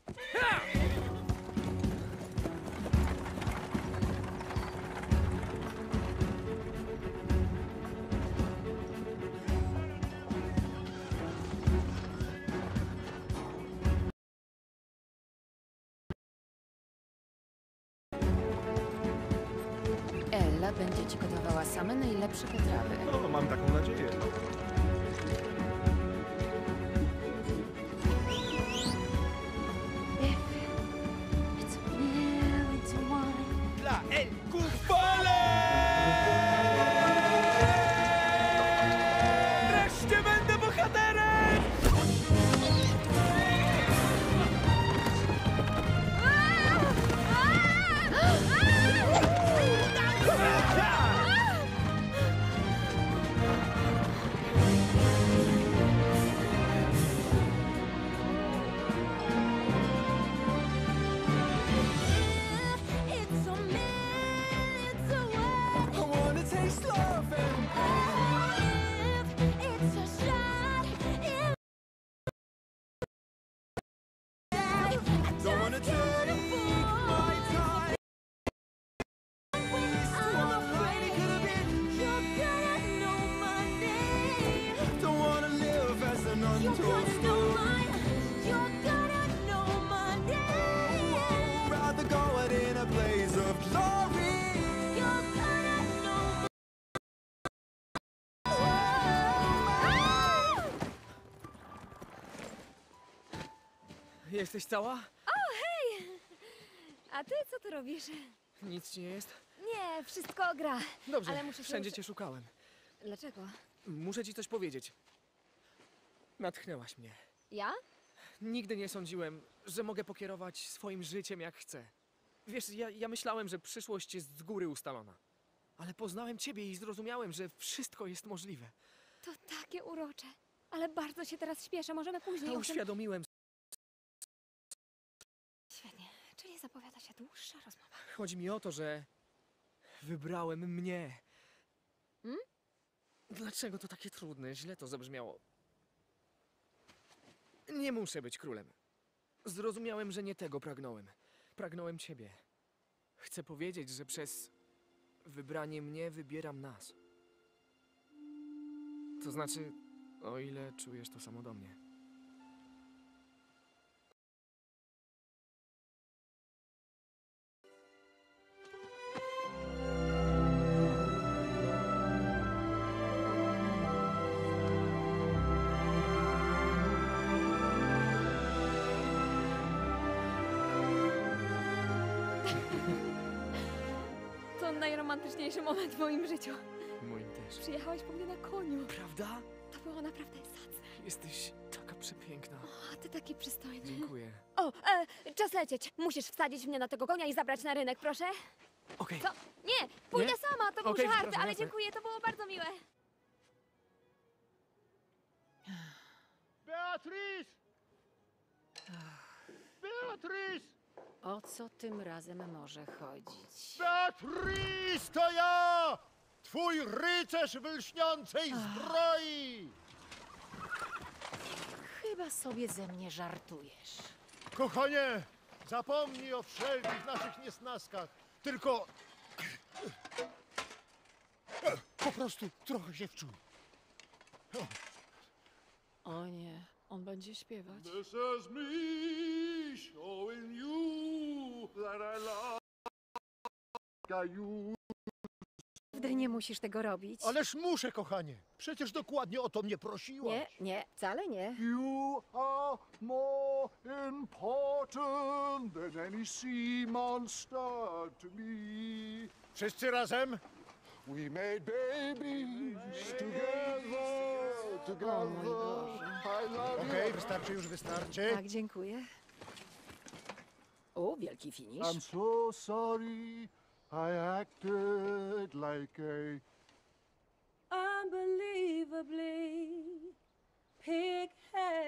Ella będzie ci gotowała same najlepsze potrawy. No, mam taką nadzieję. Dla El Kufale! Wreszcie będę bohaterem! It's a man, it's a word. I wanna taste love and It's a shot in don't wanna take my time. I'm afraid you're gonna know my name. Don't wanna live as an You're untold gonna know story. my, you're gonna know my name. Rather go out in a blaze of glory. You're gonna know Jesteś cała? O, hej! A ty co tu robisz? Nic ci nie jest? Nie, wszystko gra. Dobrze, Ale muszę się wszędzie uczy- cię szukałem. Dlaczego? Muszę ci coś powiedzieć. Natchnęłaś mnie. Ja? Nigdy nie sądziłem, że mogę pokierować swoim życiem jak chcę. Wiesz, ja, ja myślałem, że przyszłość jest z góry ustalona. Ale poznałem ciebie i zrozumiałem, że wszystko jest możliwe. To takie urocze. Ale bardzo się teraz śpieszę. Możemy później A o tym... uświadomiłem. Świetnie. Czyli zapowiada się dłuższa rozmowa. Chodzi mi o to, że wybrałem mnie. Hmm? Dlaczego to takie trudne? Źle to zabrzmiało. Nie muszę być królem. Zrozumiałem, że nie tego pragnąłem. Pragnąłem ciebie. Chcę powiedzieć, że przez wybranie mnie wybieram nas. To znaczy, o ile czujesz to samo do mnie. To najromantyczniejszy moment w moim życiu. Moim też. Przyjechałeś po mnie na koniu. Prawda? To było naprawdę zacne. Jesteś taka przepiękna. A ty taki przystojny. Dziękuję. O, e, czas lecieć. Musisz wsadzić mnie na tego konia i zabrać na rynek, proszę. Okej. Co? Nie, pójdę Nie? sama, to był Okej, żart, przepraszam, ale jasne. dziękuję, to było bardzo miłe. Beatrice! Beatrice! O co tym razem może chodzić? Beatrice, to ja! Twój rycerz w lśniącej zbroi! Chyba sobie ze mnie żartujesz. Kochanie, zapomnij o wszelkich naszych niesnaskach. Tylko... Po prostu trochę się wczuj. O nie, on będzie śpiewać. This is me showing you that I love you. Naprawdę nie musisz tego robić. Ależ muszę, kochanie. Przecież dokładnie o to mnie prosiłaś. Nie, nie, wcale nie. You are more important than any sea monster to me. Wszyscy razem? We made babies together, together. I love you. Okej, wystarczy, już wystarczy. Tak, dziękuję. O, wielki finisz. I'm so sorry I acted like a Unbelievably pig-headed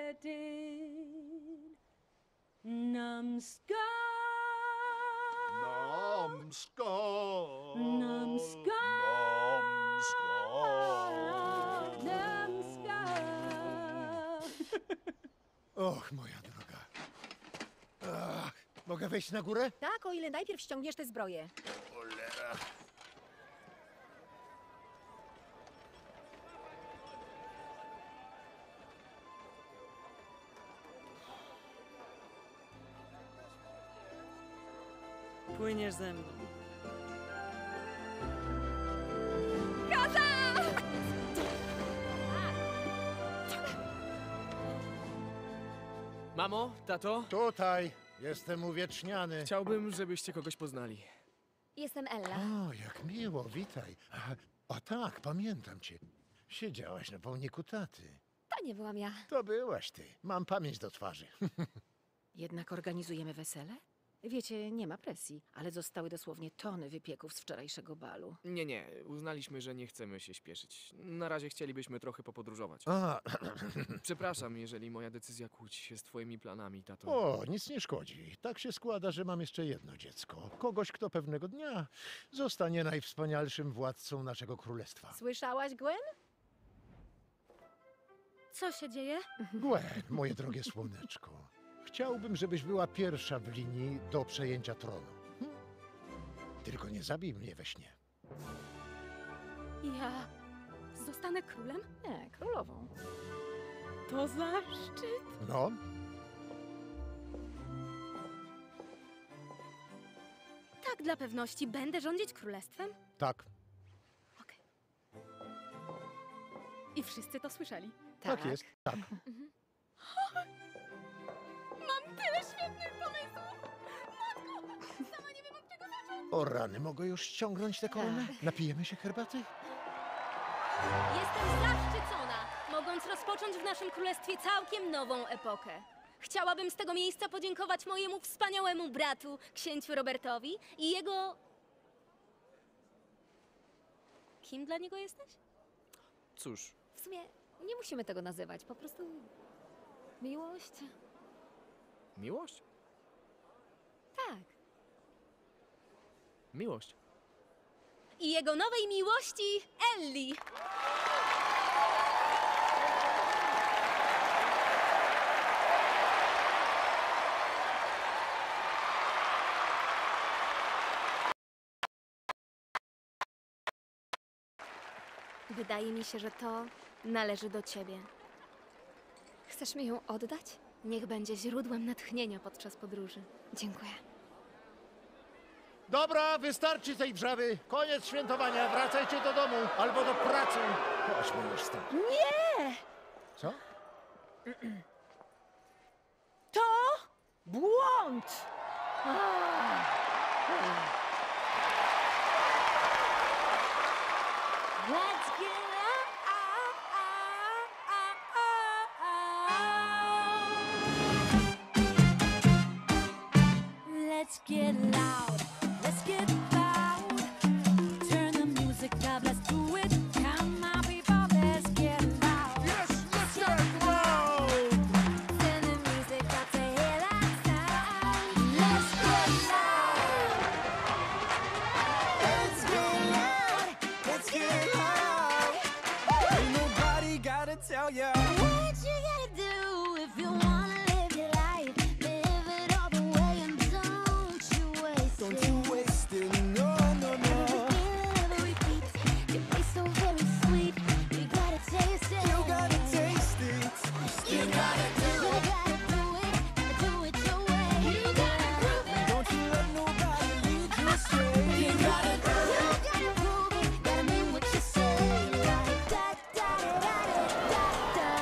Numbskull. Numbskull. Och, moja droga. Ach, mogę wejść na górę? Tak, o ile najpierw ściągniesz tę zbroję. Cholera. Płyniesz ze mną. Mamo, tato? Tutaj. Jestem uwieczniany. Chciałbym, żebyście kogoś poznali. Jestem Ella. O, jak miło, witaj. A, a tak, pamiętam cię. Siedziałaś na pomniku taty. To nie byłam ja. To byłaś ty. Mam pamięć do twarzy. Jednak organizujemy wesele? Wiecie, nie ma presji, ale zostały dosłownie tony wypieków z wczorajszego balu. Nie, nie, uznaliśmy, że nie chcemy się śpieszyć. Na razie chcielibyśmy trochę popodróżować. A. Przepraszam, jeżeli moja decyzja kłóci się z twoimi planami, tato. O, nic nie szkodzi. Tak się składa, że mam jeszcze jedno dziecko. Kogoś, kto pewnego dnia zostanie najwspanialszym władcą naszego królestwa. Słyszałaś, Gwen? Co się dzieje? Gwen, moje drogie słoneczko. Chciałbym, żebyś była pierwsza w linii do przejęcia tronu. Hm? Tylko nie zabij mnie we śnie. Ja zostanę królem? Nie, królową. To zaszczyt. No, Tak, dla pewności będę rządzić królestwem? tak. I wszyscy to słyszeli. Tak, jest. Tak. Mam tyle świetnych pomysłów! Matko, sama nie wiem, od czego zacząć. O rany, mogę już ściągnąć tę koronę? Napijemy się herbaty? Jestem zaszczycona, mogąc rozpocząć w naszym królestwie całkiem nową epokę. Chciałabym z tego miejsca podziękować mojemu wspaniałemu bratu, księciu Robertowi i jego... Kim dla niego jesteś? Cóż, W sumie nie musimy tego nazywać, po prostu miłość. miłość? Tak. Miłość. I jego nowej miłości, Ellie. Wydaje mi się, że to należy do ciebie. Chcesz mi ją oddać? Niech będzie źródłem natchnienia podczas podróży. Dziękuję. Dobra, wystarczy tej wrzawy. Koniec świętowania. Wracajcie do domu albo do pracy. Chodźmy już stąd. Nie! Co? To błąd! Let's get Let's get loud, let's get loud. Turn the music up, let's do it. Come on, people, let's get loud. Yes, let's get loud. Turn the music up to hear that sound. Let's get loud. Let's get loud. Let's get loud. Ain't nobody gotta tell ya What you gotta do if you wanna live your life? Live it all the way and don't you waste Don't it. you waste it, no, no, no. Every beat, your taste so very sweet. You gotta taste it. You gotta taste it. You gotta do it. You gotta do it. Do it your way. You gotta prove it. Don't you let nobody lead you astray. You gotta do it. You gotta prove it. Gotta mean what you say. Like da da da da da da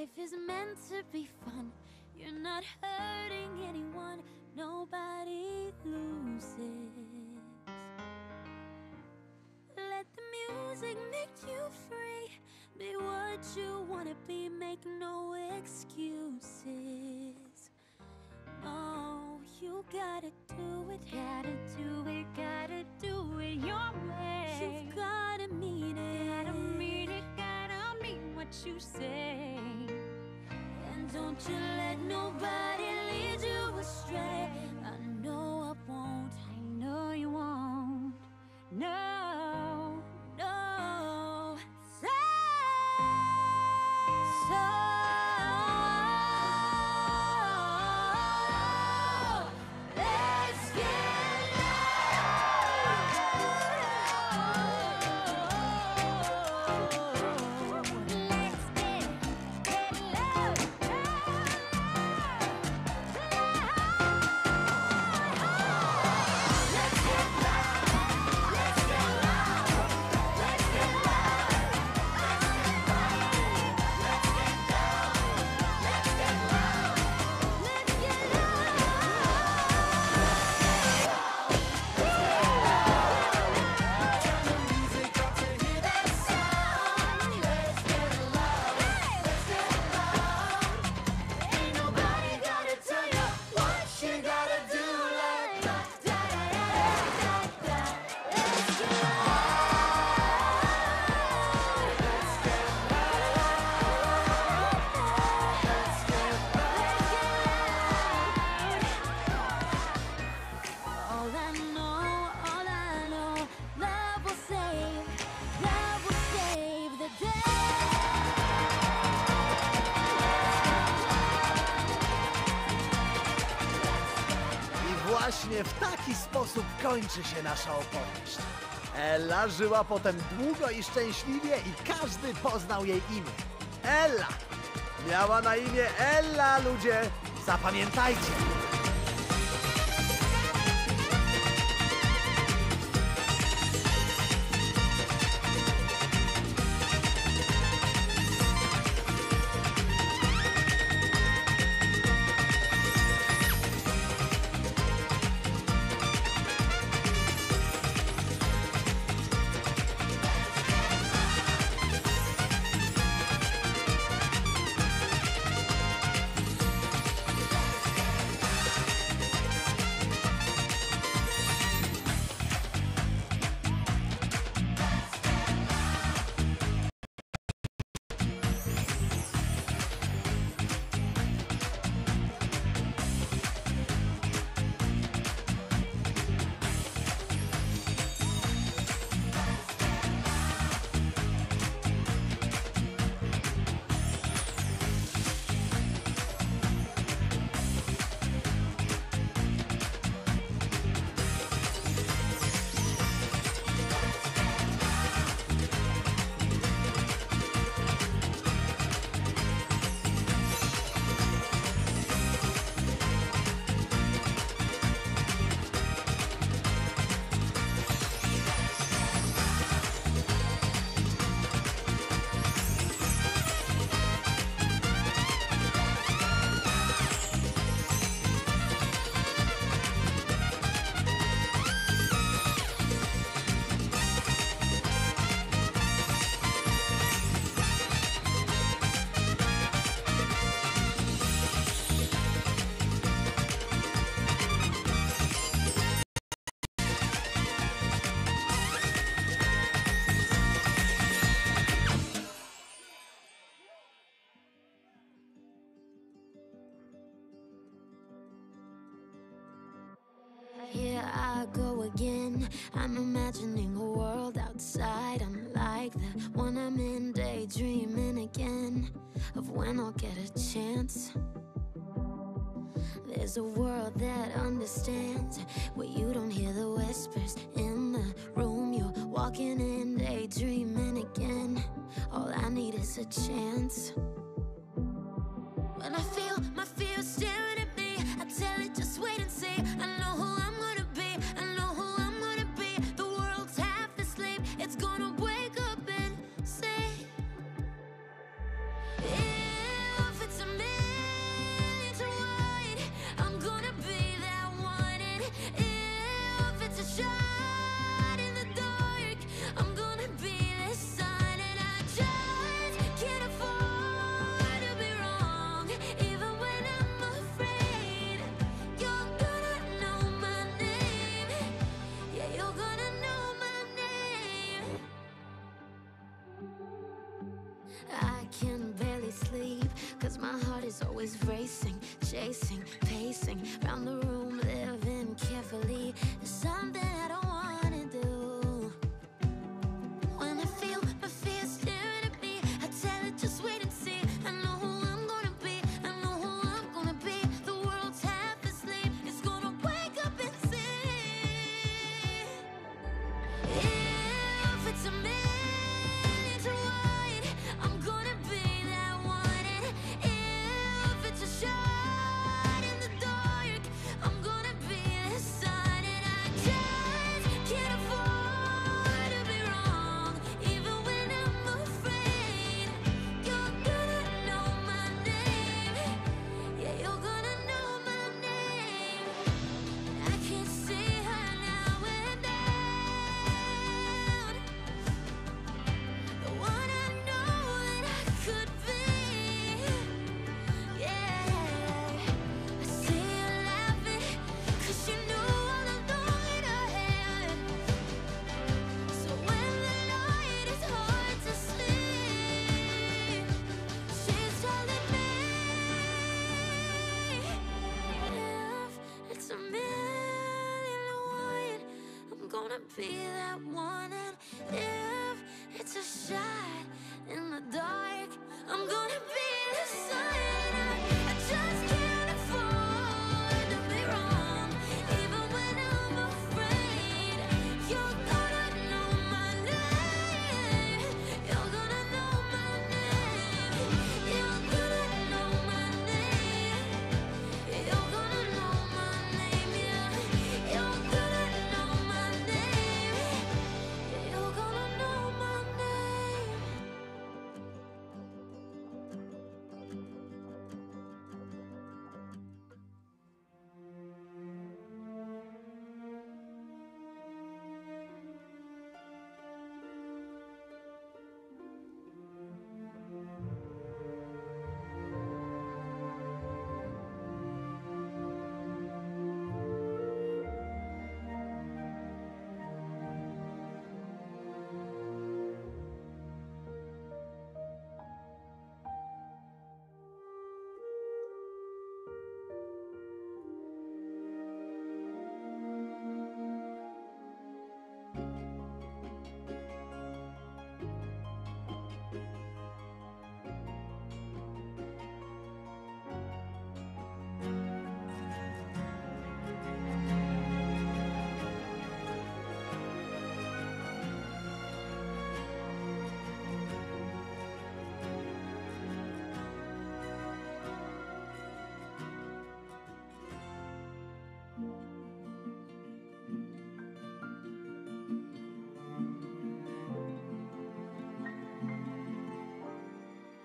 life is meant to be fun. You're not hurting anyone, nobody loses. Let the music make you free. Be what you wanna be, make no excuses. No, you gotta do it, gotta do it, gotta do it your way. You've gotta mean it, gotta mean it, gotta mean what you say. And don't you let nobody lead you astray. I know I won't, I know you won't. No, no. So, so let's get low. Let's get, get low. Ain't nobody gotta tell you what you gotta do. Like da da da da da. Let's get all I know, all I know, love will save, love will save the day. I właśnie w taki sposób kończy się nasza opowieść. Ella żyła potem długo i szczęśliwie i każdy poznał jej imię. Ella! Miała na imię Ella, ludzie! Zapamiętajcie! Here I go again. I'm imagining a world outside. I'm like the one I'm in, daydreaming again of when I'll get a chance. There's a world that understands, where you don't hear the whispers in the room you're walking in, daydreaming again. All I need is a chance. When I feel my fear staring at me, I tell it just wait and see. I know who I'm gonna be, I know who I'm gonna be. The world's half asleep, it's gonna wake up and say, if always racing, chasing, pacing round the room, living carefully. There's something I don't wanna do. When I feel my fears staring at me, I tell it just wait and see. I know who I'm gonna be, I know who I'm gonna be. The world's half asleep, it's gonna wake up and see. If it's a minute to wait, I'm gonna be that one. And if it's a shot in the dark, I'm gonna be the sun. And I just can't afford to be wrong, even when I'm afraid. You're gonna know my name. Yeah, you're gonna know my name. I can see her now and then. The one I know that I could be. Yeah, I see you laughing, 'cause you know all along in her head. So when the light is hard to sleep, she's telling me, if it's a million to one, I'm gonna be that one. And if it's a shot in the dark, I'm gonna be the sun. I, I just can't afford to be wrong, even when I'm afraid. You're gonna know my name. You're gonna know my name. You're gonna know my name. You're gonna know my name. Yeah. You're gonna know my name. You're gonna know my name.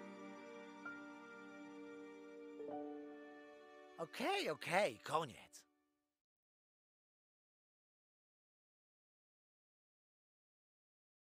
Okej, okej, koniec.